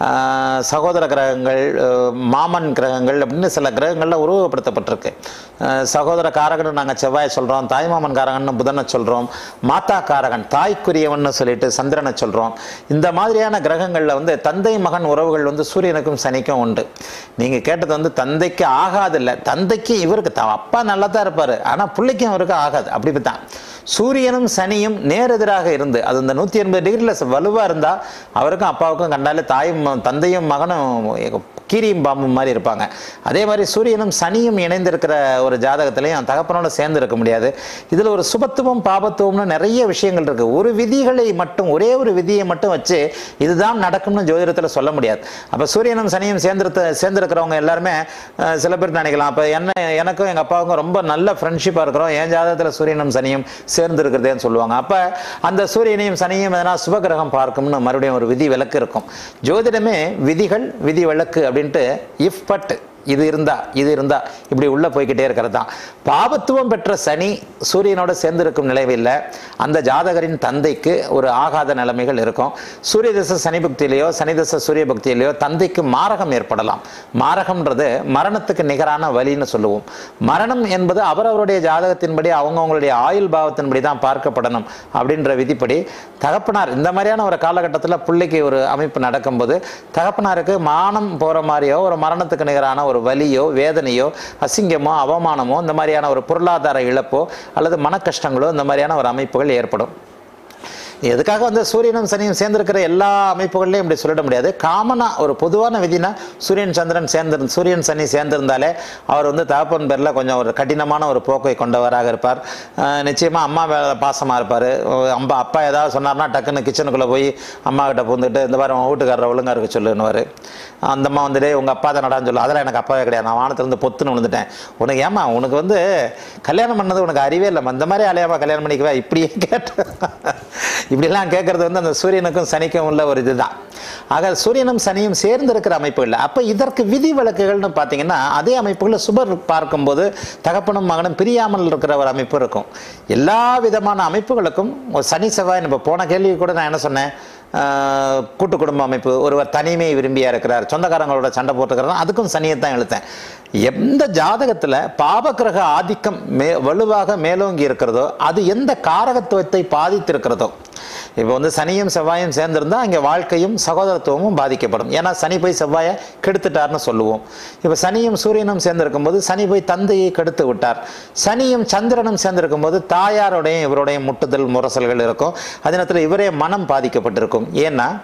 சகோதர கிரகங்கள், மாமன் கிரகங்கள் அப்படின்னு சில கிரகங்களில் உருவப்படுத்தப்பட்டிருக்கு. சகோதர காரகன் நாங்கள் செவ்வாய் சொல்கிறோம், தாய்மாமன் காரகன் புதனை சொல்கிறோம், மாதா காரகன் தாய்க்குரியவன் சொல்லிட்டு சந்திரனை சொல்கிறோம். இந்த மாதிரியான கிரகங்களில் வந்து தந்தை மகன் உறவுகள் வந்து சூரியனுக்கும் சனிக்கும் உண்டு. நீங்கள் கேட்டது வந்து தந்தைக்கு ஆகாது இல்லை, தந்தைக்கு இவருக்கு தான் அப்பா நல்லா தான் இருப்பார், ஆனால் பிள்ளைக்கும் அவருக்கு ஆகாது. அப்படி தான் சூரியனும் சனியும் நேரெதிராக இருந்து அது இந்த நூற்றி எண்பது டிகிரியில் வலுவாக இருந்தால் அவருக்கும் அப்பாவுக்கும் கண்டாலே தாயும் தந்தையும் மகனும் கீரியும் பாம்பும் மாதிரி இருப்பாங்க. அதே மாதிரி சூரியனும் சனியும் இணைந்திருக்கிற ஒரு ஜாதகத்திலையும் தகப்பனோட சேர்ந்து இருக்க முடியாது. இதில் ஒரு சுபத்துவம் பாபத்துவம்னு நிறைய விஷயங்கள் இருக்குது. ஒரு விதிகளை மட்டும், ஒரே ஒரு விதியை மட்டும் வச்சு இதுதான் நடக்கும்னு ஜோதிடத்தில் சொல்ல முடியாது. அப்போ சூரியனும் சனியும் சேர்ந்து சேர்ந்துருக்கிறவங்க எல்லாருமே சில பேர் நினைக்கலாம், அப்போ என்ன எனக்கும் எங்கள் அப்பாவுக்கும் ரொம்ப நல்ல ஃப்ரெண்ட்ஷிப்பாக இருக்கிறோம், என் ஜாதகத்தில் சூரியனும் சனியும் சேர்ந்து இருக்கிறதேன்னு சொல்லுவாங்க. அப்போ அந்த சூரியனையும் சனியும் எதனா சுபகிரகம் பார்க்கும்னு மறுபடியும் ஒரு விதி விலக்கு இருக்கும். ஜோதிடமே விதிகள் விதி விலக்கு அப்படின்ட்டு இஃப் பட் இது இருந்தா இது இருந்தா இப்படி உள்ள போய்கிட்டே இருக்கிறது தான். பாபத்துவம் பெற்ற சனி சூரியனோட சேர்ந்திருக்கும் நிலையில் அந்த ஜாதகரின் தந்தைக்கு ஒரு ஆகாத நிலைமைகள் இருக்கும். சூரிய தசை சனி பக்தியிலையோ சனி தசை சூரிய பக்தியிலையோ தந்தைக்கு மாரகம் ஏற்படலாம். மாரகம்ன்றது மரணத்துக்கு நிகரான வலின்னு சொல்லுவோம். மரணம் என்பது அவரவருடைய ஜாதகத்தின்படி அவங்கவுங்களுடைய ஆயுள் பாவத்தின்படி தான் பார்க்கப்படணும் அப்படின்ற விதிப்படி தகப்பனார் இந்த மாதிரியான ஒரு காலகட்டத்தில் பிள்ளைக்கு ஒரு அமைப்பு நடக்கும்போது தகப்பனாருக்கு மானம் போகிற மாதிரியோ ஒரு மரணத்துக்கு நிகரான ஒரு வலியோ வேதனையோ அசிங்கமோ அவமானமோ இந்த மாதிரியான ஒரு பொருளாதார இழப்போ அல்லது மன கஷ்டங்களோ இந்த மாதிரியான ஒரு அமைப்புகள் ஏற்படும். எதுக்காக வந்து சூரியனும் சனியும் சேர்ந்திருக்கிற எல்லா அமைப்புகள்லையும் இப்படி சொல்லிட முடியாது. காமனாக ஒரு பொதுவான விதினா சூரியன் சந்திரன் சேர்ந்து சூரியன் சனி சேர்ந்திருந்தாலே அவர் வந்து தகப்பன் பேரில் கொஞ்சம் ஒரு கடினமான ஒரு போக்கை கொண்டவராக இருப்பார். நிச்சயமாக அம்மா வேலை பாசமாக இருப்பார். அம்மா அப்பா ஏதாவது சொன்னார்னா டக்குன்னு கிச்சனுக்குள்ளே போய் அம்மா கிட்ட பூந்துட்டு இந்த மாதிரி உன் வீட்டுக்காரரை ஒழுங்காக இருக்க சொல்லுன்னுவார். அந்த அம்மா வந்துட்டு உங்கள் அப்பா தான் நடான்னு சொல்லு, அதெல்லாம் எனக்கு அப்பாவே கிடையாது, நான் வானத்துலேருந்து பொத்துன்னு விழுந்துட்டேன், உனக்கு ஏமா உனக்கு வந்து கல்யாணம் பண்ணது உனக்கு அறிவே இல்லைம்மா, இந்த மாதிரி அலையாமா கல்யாணம் பண்ணிக்குவா இப்படியே கேட்டேன். இப்படிலாம் கேட்கறது வந்து அந்த சூரியனுக்கும் சனிக்கும் உள்ள ஒரு இதுதான். ஆக சூரியனும் சனியும் சேர்ந்து இருக்கிற அமைப்புகள். அப்போ இதற்கு விதி விலக்குகள்னு பார்த்தீங்கன்னா அதே அமைப்புகளில் சுபர் பார்க்கும்போது தகப்பனும் மகனும் பிரியாமல் இருக்கிற ஒரு அமைப்பு இருக்கும். எல்லா விதமான அமைப்புகளுக்கும் ஒரு சனி செவ்வாய், இப்போ போன கேள்வி கூட நான் என்ன சொன்னேன், கூட்டு குடும்ப அமைப்பு, ஒருவர் தனிமையை விரும்பியா இருக்கிறார், சொந்தக்காரங்களோட சண்டை போட்டுக்கிறார், அதுக்கும் சனியை தான் எழுத்தேன். எந்த ஜாதகத்தில் பாபகிரக ஆதிக்கம் மே வலுவாக மேலோங்கி இருக்கிறதோ அது எந்த காரகத்துவத்தை பாதித்திருக்கிறதோ, இப்போ வந்து சனியும் செவ்வாயும் சேர்ந்திருந்தால் அங்கே வாழ்க்கையும் சகோதரத்துவமும் பாதிக்கப்படும். ஏன்னா சனி போய் செவ்வாயை கெடுத்துட்டார்னு சொல்லுவோம். இப்போ சனியும் சூரியனும் சேர்ந்திருக்கும் போது சனி போய் தந்தையை கெடுத்து விட்டார். சனியும் சந்திரனும் சேர்ந்திருக்கும் போது தாயாரோடையும் இவருடைய முட்டுதல் முரசல்கள் இருக்கும். அதே நேரத்தில் இவரே மனம் பாதிக்கப்பட்டிருக்கும். ஏன்னா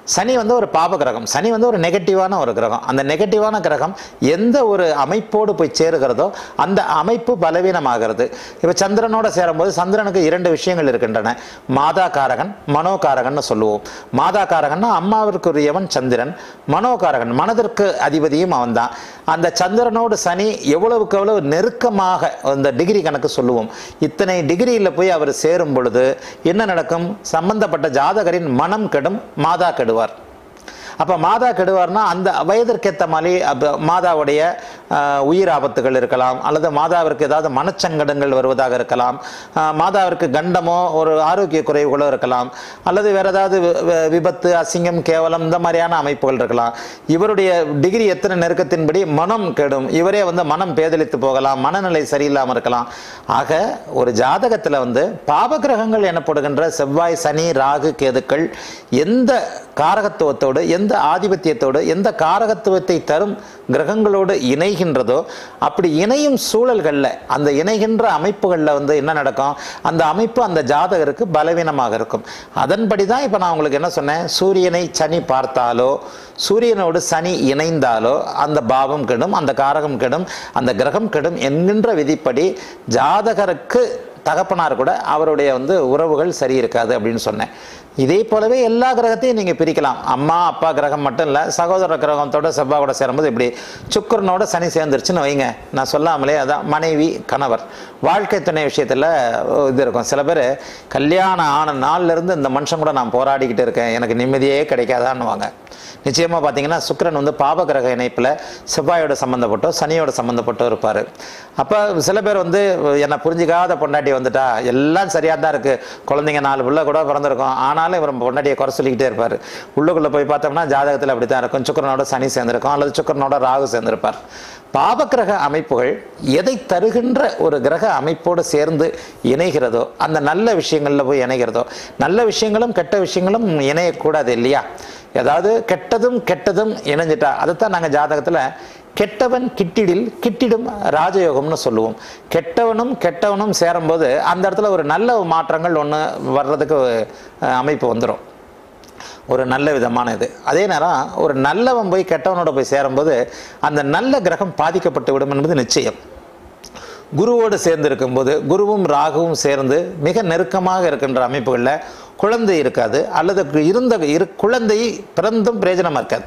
சனி வந்து ஒரு பாப கிரகம், சனி வந்து ஒரு நெகட்டிவான ஒரு கிரகம். அந்த நெகட்டிவான கிரகம் எந்த ஒரு அமைப்போடு போய் சேருகிறதோ அந்த அமைப்பு பலவீனமாகிறது. இப்போ சந்திரனோட சேரும்போது சந்திரனுக்கு இரண்டு விஷயங்கள் இருக்கின்றன. மாதா காரகன், மனோகாரகன் சொல்லுவோம். மாதா காரகன்னா அம்மாவிற்குரியவன் சந்திரன், மனோகாரகன் மனதிற்கு அதிபதியும் அவன் தான். அந்த சந்திரனோடு சனி எவ்வளவுக்கு எவ்வளவு நெருக்கமாக அந்த டிகிரி கணக்கு சொல்லுவோம். இத்தனை டிகிரியில் போய் அவர் சேரும் பொழுது என்ன நடக்கும்? சம்பந்தப்பட்ட ஜாதகரின் மனம் கெடும், மாதா கெடுவார். அப்போ மாதா கெடுவார்னா அந்த வயதிற்கேற்ற மாதிரி மாதாவுடைய உயிர் ஆபத்துகள் இருக்கலாம், அல்லது மாதாவிற்கு ஏதாவது மனச்சங்கடங்கள் வருவதாக இருக்கலாம், மாதாவிற்கு கண்டமோ ஒரு ஆரோக்கிய குறைவுகளோ இருக்கலாம், அல்லது வேறு ஏதாவது விபத்து, அசிங்கம், கேவலம் இந்த மாதிரியான அமைப்புகள் இருக்கலாம். இவருடைய டிகிரி எத்தனை நெருக்கத்தின்படி மனம் கெடும், இவரே வந்து மனம் பேதலித்து போகலாம், மனநிலை சரியில்லாமல் இருக்கலாம். ஆக ஒரு ஜாதகத்தில் வந்து பாபகிரகங்கள் எனப்படுகின்ற செவ்வாய், சனி, ராகு, கேதுக்கள் எந்த காரகத்துவத்தோடு, எந்த ஆதிபத்தியத்தோடு, எந்த காரகத்துவத்தை தரும் கிரகங்களோடு இணைகின்றதோ அப்படி இணையும் சூழல்களில், அந்த இணைகின்ற அமைப்புகளில் வந்து என்ன நடக்கும்? அந்த அமைப்பு அந்த ஜாதகருக்கு பலவீனமாக இருக்கும். அதன்படி தான் இப்போ நான் உங்களுக்கு என்ன சொன்னேன், சூரியனை சனி பார்த்தாலோ, சூரியனோடு சனி இணைந்தாலோ அந்த பாவம் கெடும், அந்த காரகம் கெடும், அந்த கிரகம் கெடும் என்கின்ற விதிப்படி ஜாதகருக்கு தகப்பனார் கூட அவருடைய வந்து உறவுகள் சரி இருக்காது அப்படின்னு சொன்னேன். இதே போலவே எல்லா கிரகத்தையும் நீங்கள் பிரிக்கலாம். அம்மா அப்பா கிரகம் மட்டும் இல்லை, சகோதர கிரகத்தோட செவ்வாயோட சேரும்போது இப்படி சுக்கிரனோட சனி சேர்ந்துருச்சுன்னு வைங்க, நான் சொல்லாமலே அதான் மனைவி, கணவர், வாழ்க்கை துணை விஷயத்தில் இது இருக்கும். சில பேர் கல்யாணம் ஆன நாள்லேருந்து இந்த மனுஷன் கூட நான் போராடிக்கிட்டு இருக்கேன், எனக்கு நிம்மதியே கிடைக்காதான்னுவாங்க. நிச்சயமாக பார்த்தீங்கன்னா சுக்கிரன் வந்து பாபகிரக இணைப்பில் செவ்வாயோட சம்மந்தப்பட்டோ சனியோட சம்மந்தப்பட்டோ இருப்பார். அப்போ சில பேர் வந்து என்னை புரிஞ்சிக்காத பொண்டாட்டி வந்துட்டா, எல்லாம் சரியாக தான் இருக்குது, குழந்தைங்க நாலு பிள்ளை கூட பிறந்திருக்கும், ஆனாலும் இவர் பொண்டாட்டியை குறை சொல்லிக்கிட்டே இருப்பார். உள்ளுக்குள்ளே போய் பார்த்தோம்னா ஜாதகத்தில் அப்படி தான் இருக்கும். சுக்கிரனோட சனி சேர்ந்திருக்கும், அல்லது சுக்கிரனோட ராகு சேர்ந்திருப்பார். பாபகிரக அமைப்புகள் எதை தருகின்ற ஒரு கிரக அமைப்போடு சேர்ந்து இணைகிறதோ அந்த நல்ல விஷயங்களில் போய் இணைகிறதோ, நல்ல விஷயங்களும் கெட்ட விஷயங்களும் இணையக்கூடாது இல்லையா? ஏதாவது கெட்டதும் கெட்டதும் இணைஞ்சிட்டா அதைத்தான் நாங்கள் ஜாதகத்தில் கெட்டவன் கிட்டிடில் கிட்டிடும் ராஜயோகம்னு சொல்லுவோம். கெட்டவனும் கெட்டவனும் சேரும்போது அந்த இடத்துல ஒரு நல்ல மாற்றங்கள் ஒன்று வர்றதுக்கு அமைப்பு வந்துடும், ஒரு நல்ல விதமான இது. அதே நேரம் ஒரு நல்லவன் போய் கெட்டவனோட போய் சேரும்போது அந்த நல்ல கிரகம் பாதிக்கப்பட்டு விடும் என்பது நிச்சயம். குருவோடு சேர்ந்து இருக்கும்போது குருவும் ராகுவும் சேர்ந்து மிக நெருக்கமாக இருக்கின்ற அமைப்புகளில் குழந்தை இருக்காது, அல்லது இருந்த இரு குழந்தை பிறந்தும் பிரயோஜனமாக இருக்காது.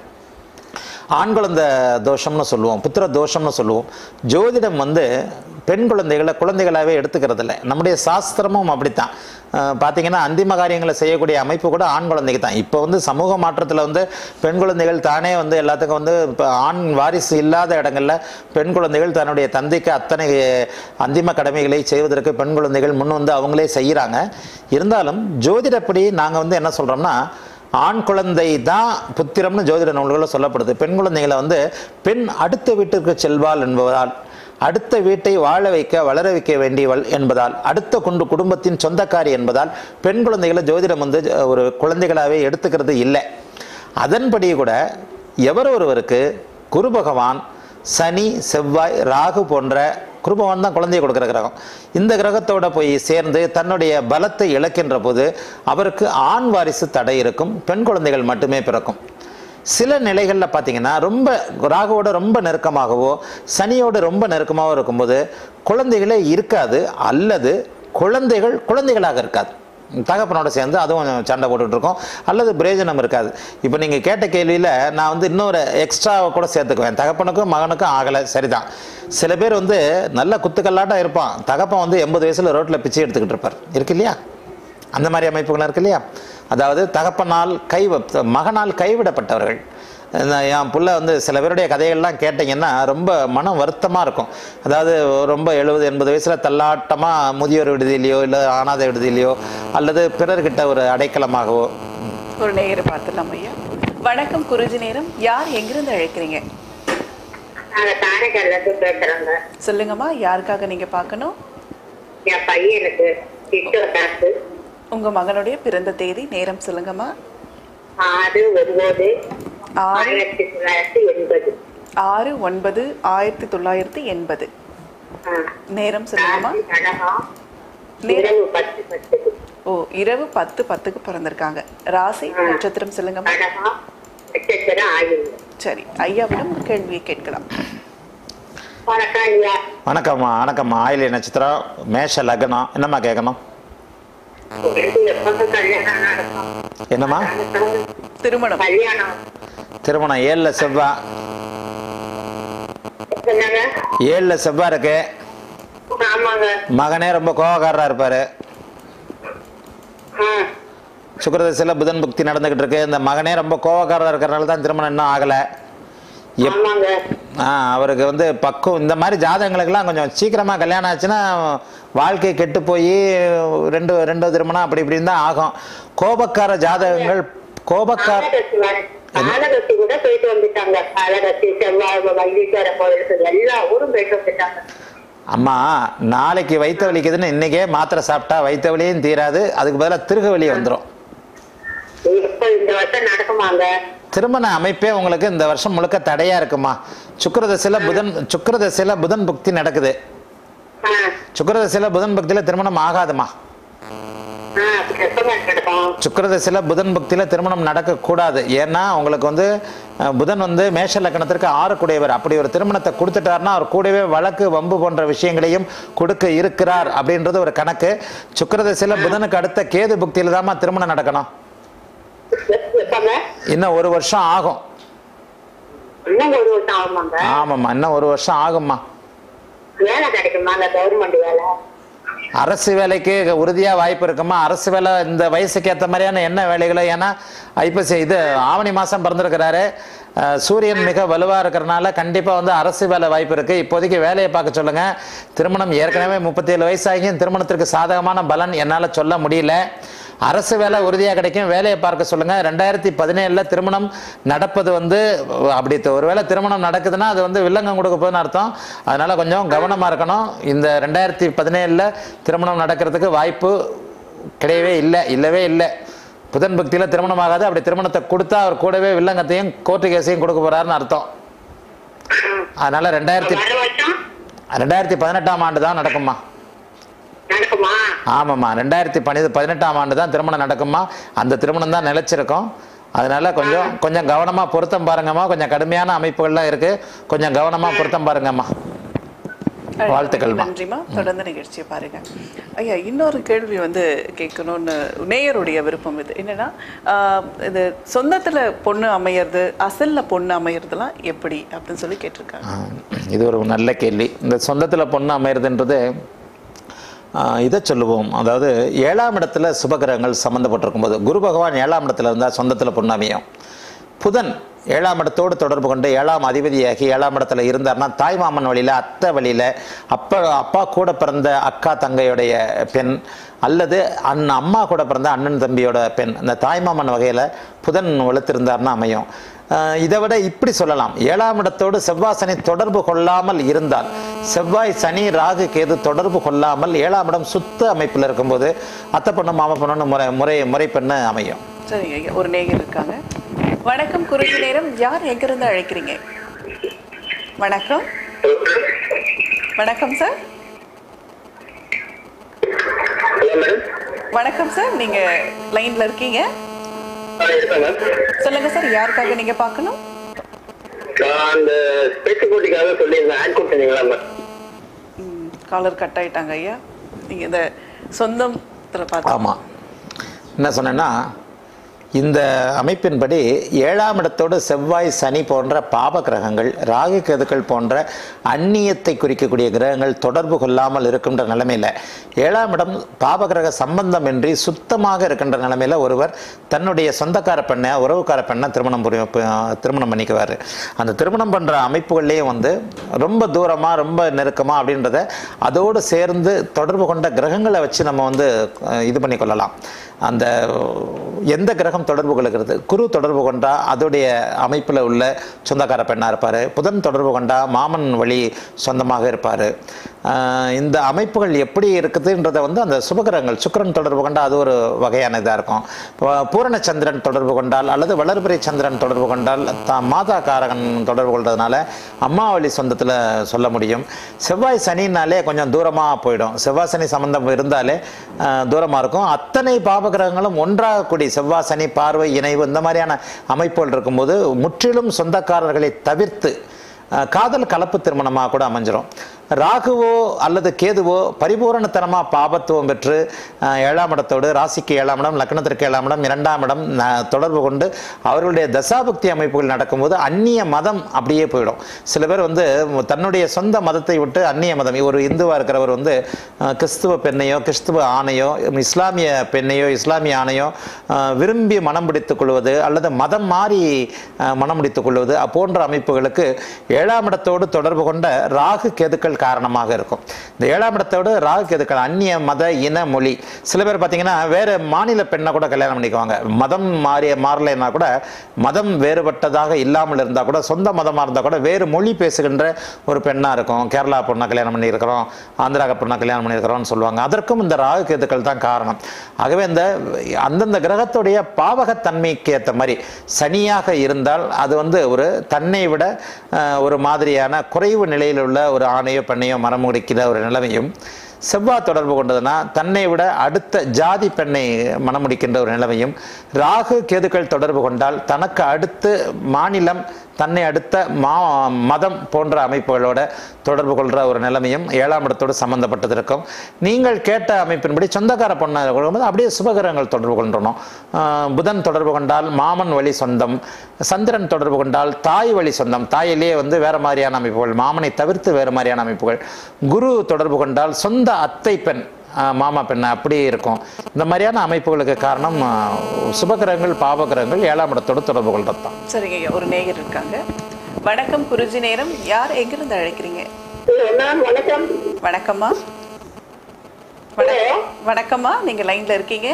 ஆண் குழந்தை தோஷம்னு சொல்லுவோம், புத்திர தோஷம்னு சொல்லுவோம். ஜோதிடம் வந்து பெண் குழந்தைகளை குழந்தைகளாகவே எடுத்துக்கிறது இல்லை. நம்முடைய சாஸ்திரமும் அப்படித்தான். பார்த்தீங்கன்னா அந்திம காரியங்களை செய்யக்கூடிய அமைப்பு கூட ஆண் குழந்தைக்கு தான். இப்போ வந்து சமூக மாற்றத்தில் வந்து பெண் குழந்தைகள் தானே வந்து எல்லாத்துக்கும் வந்து இப்போ ஆண் வாரிசு இல்லாத இடங்களில் பெண் குழந்தைகள் தன்னுடைய தந்தைக்கு அத்தனை அந்திம கடமைகளை செய்வதற்கு பெண் குழந்தைகள் முன் வந்து அவங்களே செய்கிறாங்க. இருந்தாலும் ஜோதிடப்படி நாங்கள் வந்து என்ன சொல்கிறோம்னா, ஆண் குழந்தை தான் புத்திரம்னு ஜோதிட நூல்களில் சொல்லப்படுது. பெண் குழந்தைகளை வந்து பெண் அடுத்த வீட்டிற்கு செல்வாள் என்பதால், அடுத்த வீட்டை வாழ வைக்க வளர வைக்க வேண்டியவள் என்பதால், அடுத்த கொண்டு குடும்பத்தின் சொந்தக்காரி என்பதால் பெண் குழந்தைகளை ஜோதிடம் வந்து ஒரு குழந்தைகளாகவே எடுத்துக்கிறது இல்லை. அதன்படி கூட எவர் ஒருவருக்கு குரு பகவான், சனி, செவ்வாய், ராகு போன்ற குரு பகவான் தான் குழந்தையை கொடுக்குற கிரகம், இந்த கிரகத்தோட போய் சேர்ந்து தன்னுடைய பலத்தை இழக்கின்ற போது அவருக்கு ஆண் வாரிசு தடை இருக்கும், பெண் குழந்தைகள் மட்டுமே பிறக்கும். சில நிலைகளில் பார்த்தீங்கன்னா ரொம்ப ராகுவோட ரொம்ப நெருக்கமாகவோ சனியோட ரொம்ப நெருக்கமாகவோ இருக்கும்போது குழந்தைகளே இருக்காது, அல்லது குழந்தைகள் குழந்தைகளாக இருக்காது, தகப்பனோட சேர்ந்து அதுவும் சண்டை போட்டுட்டு இருக்கோம், அல்லது பிரயோஜனம் இருக்காது. இப்போ நீங்கள் கேட்ட கேள்வியில் நான் வந்து இன்னொரு எக்ஸ்ட்ராவை கூட சேர்த்துக்குவேன். தகப்பனுக்கும் மகனுக்கும் ஆகலை, சரிதான். சில பேர் வந்து நல்ல குத்துக்கல்லாட்டாக இருப்பான், தகப்பன் வந்து எண்பது வயசில் ரோட்டில் பிச்சை எடுத்துக்கிட்டு இருப்பார், இருக்கு இல்லையா? அந்த மாதிரி அமைப்புகள் இருக்கு இல்லையா? அதாவது தகப்பனால் கை மகனால் கைவிடப்பட்டவர்கள். என் புள்ள வந்து சில பேருடைய கதைகள்லாம் கேட்டிங்கன்னா ரொம்ப மனம் வருத்தமாக இருக்கும். அதாவது ரொம்ப எழுபது எண்பது வயசில் தள்ளாட்டமாக முதியோர் விடுதியிலையோ இல்லை அனாதை விடுதியிலையோ அல்லது பிறர்கிட்ட ஒரு அடைக்கலமாகவோ. ஒரு நேயரை பார்த்துலாம் ஐயா. வணக்கம் குருஜி நேரம், யார் எங்கிருந்து அழைக்கிறீங்க? சொல்லுங்கம்மா, யாருக்காக நீங்க பார்க்கணும்? என் பையனுக்கு உங்க மகனுடைய பிறந்த தேதி நேரம் சொல்லுங்கம்மா. ஆறு ஒன்பது ஆயிரத்தி தொள்ளாயிரத்தி எண்பது ஆறு ஒன்பது ஆயிரத்தி தொள்ளாயிரத்தி எண்பது நேரம் சொல்லுங்கம்மா. இரவு பத்து பத்து ஓ, இரவு பத்து பத்துக்கு பிறந்திருக்காங்க. ராசி நட்சத்திரம் சொல்லுங்கம்மா. கடகம் நட்சத்திரம் ஆயுள். சரி, ஐயாவிடம் ஒரு கேள்வியை கேட்கலாம். வணக்கம் ஐயா. வணக்கம்மா. வணக்கம்மா. ஆயில்ய நட்சத்திரம், மேஷ லக்னம். என்னம்மா கேட்கணும்? எப்ப கல்யாணம் நடக்கும்? என்னம்மா? திருமணம். கல்யாணம் திருமணம் ஏழுல செவ்வாய். என்னங்க? ஏழுல செவ்வாய் இருக்கு. ஆமாங்க. மகனே ரொம்ப கோபக்காரரா இருப்பாரு. ஆ, சுக்கிரதசையில புதன் புக்தி நடந்துகிட்டு இருக்கு. இந்த மகனே ரொம்ப கோபக்காரரா இருக்கிறனால தான் திருமணம் இன்னும் ஆகல. எப் ஆமாங்க. ஆ அவருக்கு வந்து பக்குவம் இந்த மாதிரி ஜாதகங்களுக்கெல்லாம் கொஞ்சம் சீக்கிரமாக கல்யாணம் ஆச்சுன்னா வாழ்க்கை கெட்டு போய் ரெண்டு ரெண்டு திருமணம் அப்படி இப்படின்னு தான் ஆகும். கோபக்கார ஜாதகங்கள் கோபக்கார காலகஸ்தி வர- காலகஸ்தி கூட போயிட்டு வந்துட்டாங்க. காலகஸ்தி, செவ்வாய், வைத்தீஸ்வர கோயிலுக்கு எல்லா ஊரும் போயிட்டு வந்துட்டாங்க. அம்மா, நாளைக்கு வயிற்று வலிக்குதுன்னு இன்னைக்கே மாத்திரை சாப்பிட்டா வயிற்று வலியும் தீராது, அதுக்கு பதிலாக திருக வலி வந்துடும். இப்ப இந்த வருஷம் நடக்குமாங்க? திருமண அமைப்பே உங்களுக்கு இந்த வருஷம் முழுக்க தடையா இருக்குமா. சுக்கிரதசையில புதன் சுக்கிரதசையில புதன் புக்தி நடக்குது. ஆ, சுக்கிரதசையில புதன் புக்தியில திருமணம் ஆகாதுமா. ஆ, எப்பங்க நடக்கும்? சுக்கிரதசையில புதன் புக்தியில திருமணம் நடக்கக்கூடாது. ஏன்னா உங்களுக்கு வந்து அஹ், புதன் வந்து மேஷ லக்னத்திற்கு ஆறு கூடையவர். அப்படி ஒரு திருமணத்தை கொடுத்துட்டாருன்னா அவர் கூடவே வழக்கு வம்பு போன்ற விஷயங்களையும் கொடுக்க இருக்கிறார் அப்படின்றது ஒரு கணக்கு. சுக்கிரதசையில புதனுக்கு அடுத்த கேது புக்தியில தான்மா திருமணம் நடக்கணும். எப்பங்க? இன்னும் ஒரு வருஷம் ஆகும். இன்னும் ஒரு வருஷம் ஆகுமாங்க? ஆமாம்மா, இன்னும் ஒரு வருஷம் ஆகும்மா. வேலை கிடைக்குமாங்க? கவர்மெண்ட் வேலை? அரசு வேலைக்கு உறுதியாக வாய்ப்பு இருக்குமா. அரசு வேலை இந்த வயசுக்கு ஏற்ற மாதிரியான என்ன வேலைகளோ, ஏன்னா ஐப்பசி இது ஆவணி மாதம் பிறந்திருக்கிறாரு. சூரியன் மிக வலுவாக இருக்கிறனால கண்டிப்பாக வந்து அரசு வேலை வாய்ப்பு இருக்குது. இப்போதைக்கு வேலையை பார்க்க சொல்லுங்கள். திருமணம் ஏற்கனவே முப்பத்தேழு வயசாகியும் திருமணத்திற்கு சாதகமான பலன் என்னால் சொல்ல முடியல. அரசு வேலை உறுதியாக கிடைக்கும், வேலையை பார்க்க சொல்லுங்கள். ரெண்டாயிரத்தி பதினேழில் திருமணம் நடப்பது வந்து அப்படி ஒருவேளை திருமணம் நடக்குதுன்னா அது வந்து வில்லங்கம் கொடுக்க போதுன்னு அர்த்தம். அதனால் கொஞ்சம் கவனமாக இருக்கணும். இந்த ரெண்டாயிரத்தி பதினேழில் திருமணம் நடக்கிறதுக்கு வாய்ப்பு கிடையவே இல்லை, இல்லவே இல்லை. புதன் பக்தியில் திருமணம் ஆகாது. அப்படி திருமணத்தை கொடுத்தா அவர் கூடவே வில்லங்கத்தையும் கோர்ட்டு கேஸையும் கொடுக்க போகிறாருன்னு அர்த்தம். அதனால் ரெண்டாயிரத்தி வர வருஷம் ரெண்டாயிரத்தி பதினெட்டாம் ஆண்டு தான் நடக்குமா. நடக்குமா? ஆமாம்மா, ரெண்டாயிரத்தி பனி பதினெட்டாம் ஆண்டு தான் திருமணம் நடக்குமா. அந்த திருமணம் தான் நிலைச்சிருக்கும். அதனால கொஞ்சம் கொஞ்சம் கவனமாக பொருத்தம் பாருங்கம்மா. கொஞ்சம் கடுமையான அமைப்புகள்லாம் இருக்குது, கொஞ்சம் கவனமாக பொருத்தம் பாருங்கம்மா. வாழ்த்துக்கள்மா. நன்றிமா. தொடர்ந்து நிகழ்ச்சியை பாருங்க. ஐயா, இன்னொரு கேள்வி வந்து கேட்கணும்னு நேயருடைய விருப்பம் இது என்னன்னா, ஆஹ், இது சொந்தத்துல பொண்ணு அமையறது, அசல்ல பொண்ணு அமையறதுலாம் எப்படி அப்படின்னு சொல்லி கேட்டிருக்காங்க. இது ஒரு நல்ல கேள்வி. இந்த சொந்தத்தில் பொண்ணு அமையிறதுன்றது இதை சொல்லுவோம். அதாவது ஏழாம் இடத்துல சுபகிரகங்கள் சம்மந்தப்பட்டிருக்கும் போது, குரு பகவான் ஏழாம் இடத்துல இருந்தால் சொந்தத்தில் பொண்ணு அமையும். புதன் ஏழாம் இடத்தோடு தொடர்பு கொண்டு ஏழாம் அதிபதியாகி ஏழாம் இடத்துல இருந்தார்னா தாய்மாமன் வழியில், அத்தை வழியில், அப்பா அப்பா கூட பிறந்த அக்கா தங்கையுடைய பெண் அல்லது அண்ணன் அம்மா கூட பிறந்த அண்ணன் தம்பியோட பெண், இந்த தாய்மாமன் வகையில் புதன் வலுத்திருந்தார்னா அமையும். இதை விட இப்படி சொல்லலாம், ஏழாம் இடத்தோடு செவ்வாய் சனி தொடர்பு கொள்ளாமல் இருந்தால், செவ்வாய் சனி ராகு கேது தொடர்பு கொள்ளாமல் ஏழாம் இடம் சுத்த அமைப்பில் இருக்கும்போது அத்தை பொண்ணு மாமா பொண்ணுன்னு முறை முறை முறை பெண்ணு அமையும். சரி ஐயா, ஒரு நேயர் இருக்காங்க. வணக்கம், குறுகிய நேரம். யார் எங்கிருந்து அழைக்கிறீங்க? வணக்கம். வணக்கம் சார். வணக்கம் சார், நீங்க லைன்ல இருக்கீங்க. சொல்லுங்க சார், யாருக்காக நீங்க பார்க்கணும்? காலர் கட் ஆயிட்டாங்க ஐயா. நீங்க இந்த சொந்தம் பார்த்து. ஆமா, என்ன சொன்னேன்னா, இந்த அமைப்பின்படி ஏழாம் இடத்தோடு செவ்வாய் சனி போன்ற பாப கிரகங்கள், ராகு கேதுக்கள் போன்ற அந்நியத்தை குறிக்கக்கூடிய கிரகங்கள் தொடர்பு கொள்ளாமல் இருக்கின்ற நிலைமையில், ஏழாம் இடம் பாப கிரக சம்பந்தம் இன்றி சுத்தமாக இருக்கின்ற நிலைமையில் ஒருவர் தன்னுடைய சொந்தக்கார பெண்ணை, உறவுக்கார பெண்ணை திருமணம் திருமணம் பண்ணிக்குவார். அந்த திருமணம் பண்ணுற அமைப்புகள்லேயும் வந்து ரொம்ப தூரமாக ரொம்ப நெருக்கமாக அப்படின்றத அதோடு சேர்ந்து தொடர்பு கொண்ட கிரகங்களை வச்சு நம்ம வந்து இது பண்ணி கொள்ளலாம். அந்த எந்த கிரகம் கிரகம் தொடர்பு கொள்கிறது. குரு தொடர்பு கொண்டா அதோடைய அமைப்பில் உள்ள சொந்தக்கார பெண்ணாக இருப்பார். புதன் தொடர்பு கொண்டா மாமன் வழி சொந்தமாக இருப்பார். இந்த அமைப்புகள் எப்படி இருக்குதுன்றதை வந்து அந்த சுபகிரகங்கள் சுக்கிரன் தொடர்பு கொண்டால் அது ஒரு வகையான இதாக இருக்கும். பூரண சந்திரன் தொடர்பு கொண்டால் அல்லது வளர்பிறை சந்திரன் தொடர்பு கொண்டால் த மாதா காரகன் தொடர்பு கொள்றதுனால அம்மா வழி சொந்தத்தில் சொல்ல முடியும். செவ்வாய் சனினாலே கொஞ்சம் தூரமாக போயிடும். செவ்வாய் சனி சம்பந்தம் இருந்தாலே தூரமாக இருக்கும். அத்தனை பாபகிரகங்களும் ஒன்றாக கூடி செவ்வாய் சனி பார்வை இணைவு இந்த மாதிரியான அமைப்புகள் இருக்கும்போது முற்றிலும் சொந்தக்காரர்களை தவிர்த்து காதல் கலப்பு திருமணமாக கூட அமைஞ்சிரும். ராகுவோ அல்லது கேதுவோ பரிபூரணத்தனமாக பாபத்துவம் பெற்று ஏழாம் இடத்தோடு ராசிக்கு ஏழாம் இடம் லக்னத்திற்கு ஏழாம் இடம் இரண்டாம் இடம் தொடர்பு கொண்டு அவர்களுடைய தசாபக்தி அமைப்புகள் நடக்கும்போது அந்நிய மதம் அப்படியே போயிடும். சில பேர் வந்து தன்னுடைய சொந்த மதத்தை விட்டு அந்நிய மதம், ஒரு இந்துவாக இருக்கிறவர் வந்து கிறிஸ்துவ பெண்ணையோ கிறிஸ்துவ ஆணையோ இஸ்லாமிய பெண்ணையோ இஸ்லாமிய ஆணையோ விரும்பி மனம் பிடித்துக் கொள்வது அல்லது மதம் மாறி மனம் முடித்துக் கொள்வது போன்ற அமைப்புகளுக்கு ஏழாம் இடத்தோடு தொடர்பு கொண்ட ராகு கேதுக்கள் காரணமாக இருக்கும். இந்த ஏழாம் இடத்தோடு ராகு கேதுக்கள் அந்நிய மத இன மொழி. சில பேர் பார்த்தீங்கன்னா வேறு மாநில பெண்ணை கூட கல்யாணம் பண்ணிக்குவாங்க. மதம் மாறிய மாறலைன்னா கூட மதம் வேறுபட்டதாக இல்லாமல் இருந்தால் கூட சொந்த மதமாக இருந்தால் கூட வேறு மொழி பேசுகின்ற ஒரு பெண்ணாக இருக்கும். கேரளா பொண்ணை கல்யாணம் பண்ணியிருக்கிறோம், ஆந்திரா பொண்ணை கல்யாணம் பண்ணியிருக்கிறோம்னு சொல்லுவாங்க. அதற்கும் இந்த ராகு கேதுக்கள் தான் காரணம். ஆகவே இந்த அந்தந்த கிரகத்துடைய பாவகத்தன்மைக்கு ஏற்ற மாதிரி சனியாக இருந்தால் அது வந்து ஒரு தன்னை விட ஒரு மாதிரியான குறைவு நிலையில் உள்ள ஒரு ஆணையோ பெண்ணையோ மரம் முடிக்கிற ஒரு நிலைமையும், செவ்வாய் தொடர்பு கொண்டதுன்னா தன்னை விட அடுத்த ஜாதி பெண்ணை மனம் முடிக்கின்ற ஒரு நிலைமையும், ராகு கேதுக்கள் தொடர்பு கொண்டால் தனக்கு அடுத்து மாநிலம் தன்னை அடுத்த மா மதம் போன்ற அமைப்புகளோட தொடர்பு கொள்கிற ஒரு நிலைமையும் ஏழாம் இடத்தோடு சம்பந்தப்பட்டது இருக்கும். நீங்கள் கேட்ட அமைப்பின்படி சொந்தக்கார பொண்ணை கொள்ளும்போது அப்படியே சுபகிரகங்கள் தொடர்பு கொண்டணும். புதன் தொடர்பு கொண்டால் மாமன் வழி சொந்தம், சந்திரன் தொடர்பு கொண்டால் தாய் வழி சொந்தம், தாயிலேயே வந்து வேறு மாதிரியான அமைப்புகள், மாமனை தவிர்த்து வேறு மாதிரியான அமைப்புகள். குரு தொடர்பு கொண்டால் சொந்த அத்தை பெண் மாமா பெண்ணை அப்படி இருக்கும். இந்த மாதிரியான அமைப்புகளுக்கு காரணம் சுபகிரகங்கள் பாவகிரகங்கள் ஏழாம் இடத்தோடு தொடர்பு கொள்றது தான். சரிங்க ஐயா, ஒரு நேயர் இருக்காங்க. வணக்கம் குருஜி நேரம். யார் எங்கிருந்து அழைக்கிறீங்க? வணக்கம். வணக்கம்மா. வணக்கம்மா, நீங்க லைன்ல இருக்கீங்க.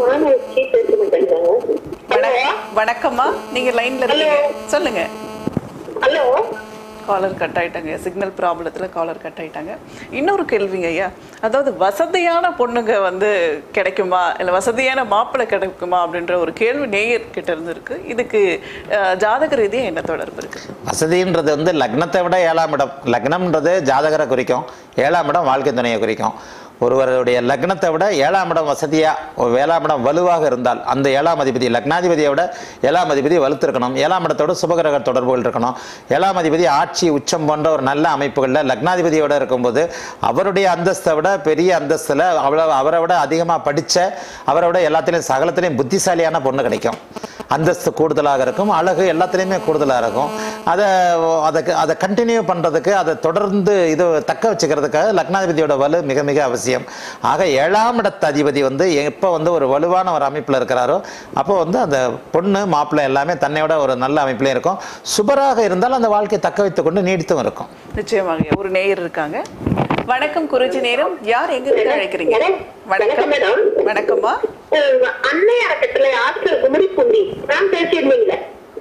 வணக்கம்மா, நீங்க லைன்ல இருக்கீங்க, சொல்லுங்க. ஹலோ. காலர் கட் ஆயிட்டாங்க, சிக்னல் ப்ராப்ளத்தில் காலர் கட் ஆயிட்டாங்க. இன்னொரு கேள்விங்க ஐயா, அதாவது வசதியான பொண்ணுங்க வந்து கிடைக்குமா இல்லை வசதியான மாப்பிள்ளை கிடைக்குமா அப்படின்ற ஒரு கேள்வி நேயர் கிட்ட இருந்து இருக்கு. இதுக்கு ஜாதக ரீதியாக என்ன தொடர்பு இருக்கு? வசதின்றது வந்து லக்னத்தை விட ஏழாம் இடம், லக்னம்ன்றது ஜாதகரை குறிக்கும், ஏழாம் இடம் வாழ்க்கை துணையை குறிக்கும். ஒருவருடைய லக்னத்தை விட ஏழாம் இடம் வசதியாக ஏழாம் இடம் வலுவாக இருந்தால் அந்த ஏழாம் அதிபதி லக்னாதிபதியை விட ஏழாம் அதிபதி வலுத்திருக்கணும். ஏழாம் இடத்தோட சுபகிரக தொடர்புகள் இருக்கணும். ஏழாம் அதிபதி ஆட்சி உச்சம் போன்ற ஒரு நல்ல அமைப்புகளில் லக்னாதிபதியோட இருக்கும்போது அவருடைய அந்தஸ்தை விட பெரிய அந்தஸ்தில் அவ்வளோ அவரை விட அதிகமாக படித்த அவரை விட எல்லாத்துலேயும் சகலத்திலையும் புத்திசாலியான பொண்ணு கிடைக்கும். அந்தஸ்து கூடுதலாக இருக்கும், அழகு எல்லாத்துலேயுமே கூடுதலாக இருக்கும். அதை அதுக்கு அதை கண்டினியூ பண்ணுறதுக்கு அதை தொடர்ந்து இது தக்க வச்சுக்கிறதுக்காக லக்னாதிபதியோட வலு மிக மிக அவசியம். ஆக ஏழாம் இடத்த அதிபதி வந்து எப்போ வந்து ஒரு வலுவான ஒரு அமைப்பில் இருக்கிறாரோ அப்போ வந்து அந்த பொண்ணு மாப்பிள்ளை எல்லாமே தன்னையோட ஒரு நல்ல அமைப்பிலே இருக்கும். சுபராக இருந்தால் அந்த வாழ்க்கையை தக்க வைத்துக் கொண்டு நீடித்தும் இருக்கும். நிச்சயமாக. ஒரு நேயர் இருக்காங்க. வணக்கம் குருஜி நேரம். யார் எங்க இருந்து அழைக்கிறீங்க? வணக்கம். வணக்கம்மா. அன்னை அறக்கட்டளை ஆசிரியர் குமரிப்பூண்டி நான் பேசியிருந்தீங்களே.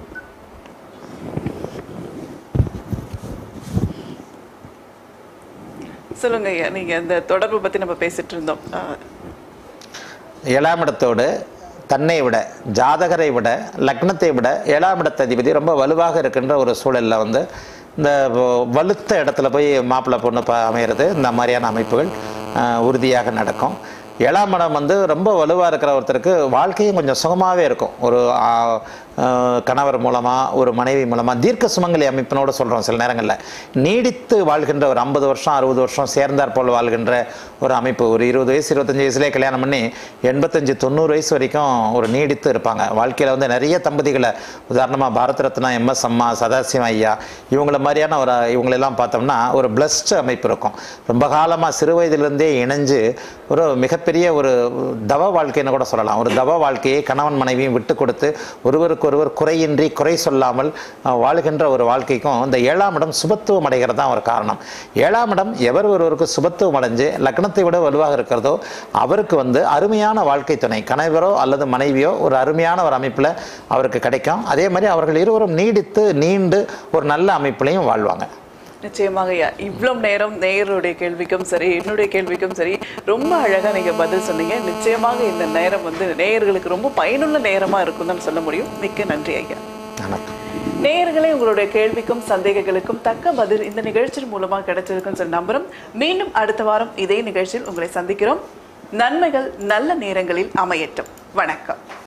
சொல்லுங்க ஐயா, நீங்க இந்த தொடர்பு பத்தி நம்ம பேசிட்டு இருந்தோம். ஏழாம் இடத்தோடு தன்னை விட ஜாதகரை விட லக்னத்தை விட ஏழாம் இடத்த அதிபதி ரொம்ப வலுவாக இருக்கின்ற ஒரு சூழலில் வந்து இந்த வலுத்த இடத்துல போய் மாப்பிள்ளை பொண்ணு ப அமைகிறது இந்த மாதிரியான அமைப்புகள் உறுதியாக நடக்கும். ஏழாம் இடம் வந்து ரொம்ப வலுவாக இருக்கிற ஒருத்தருக்கு வாழ்க்கையும் கொஞ்சம் சுகமாகவே இருக்கும். ஒரு கணவர் மூலமாக ஒரு மனைவி மூலமாக தீர்க்க சுமங்கலி அமைப்பினோடு சொல்கிறோம். சில நேரங்களில் நீடித்து வாழ்கின்ற ஒரு ஐம்பது வருஷம் அறுபது வருஷம் சேர்ந்தார் போல் வாழ்கின்ற ஒரு அமைப்பு. ஒரு இருபது வயசு இருபத்தஞ்சி வயசுலேயே கல்யாணம் பண்ணி எண்பத்தஞ்சு தொண்ணூறு வயசு வரைக்கும் ஒரு நீடித்து இருப்பாங்க. வாழ்க்கையில் வந்து நிறைய தம்பதிகளை உதாரணமாக பாரத ரத்னா எம்எஸ் அம்மா சதாசிவம் ஐயா இவங்கள மாதிரியான ஒரு இவங்களெல்லாம் பார்த்தோம்னா ஒரு பிளஸ்ட் அமைப்பு இருக்கும். ரொம்ப காலமாக சிறு வயதிலிருந்தே இணைஞ்சு ஒரு மிகப்பெரிய ஒரு தவ வாழ்க்கைன்னு கூட சொல்லலாம். ஒரு தவ வாழ்க்கையை கணவன் மனைவியும் விட்டு கொடுத்து ஒருவருக்கு ஒருவருக்கொருவர் குறையின்றி குறை சொல்லாமல் வாழ்கின்ற ஒரு வாழ்க்கைக்கும் இந்த ஏழாம் இடம் சுபத்துவம் அடைகிறது தான் ஒரு காரணம். ஏழாம் இடம் எவர் ஒருவருக்கு சுபத்துவம் அடைஞ்சு லக்னத்தை விட வலுவாக இருக்கிறதோ அவருக்கு வந்து அருமையான வாழ்க்கை துணை, கணவரோ அல்லது மனைவியோ ஒரு அருமையான ஒரு அமைப்பில் அவருக்கு கிடைக்கும். அதே மாதிரி அவர்கள் இருவரும் நீடித்து நீண்டு ஒரு நல்ல அமைப்பிலையும் வாழ்வாங்க. நிச்சயமாக ஐயா, இவ்வளவு நேரம் நேயருடைய கேள்விக்கும் சரி என்னுடைய கேள்விக்கும் சரி ரொம்ப அழகா நீங்க பதில் சொன்னீங்க. நிச்சயமாக இந்த நேரம் வந்து நேயர்களுக்கு ரொம்ப பயனுள்ள நேரமா இருக்கும் தான் சொல்ல முடியும். மிக்க நன்றி ஐயா. நேயர்களே, உங்களுடைய கேள்விக்கும் சந்தேகங்களுக்கும் தக்க பதில் இந்த நிகழ்ச்சியின் மூலமா கிடைச்சிருக்குன்னு சொல்லி நம்புறோம். மீண்டும் அடுத்த வாரம் இதே நிகழ்ச்சியில் உங்களை சந்திக்கிறோம். நன்மைகள் நல்ல நேரங்களில் அமையட்டும். வணக்கம்.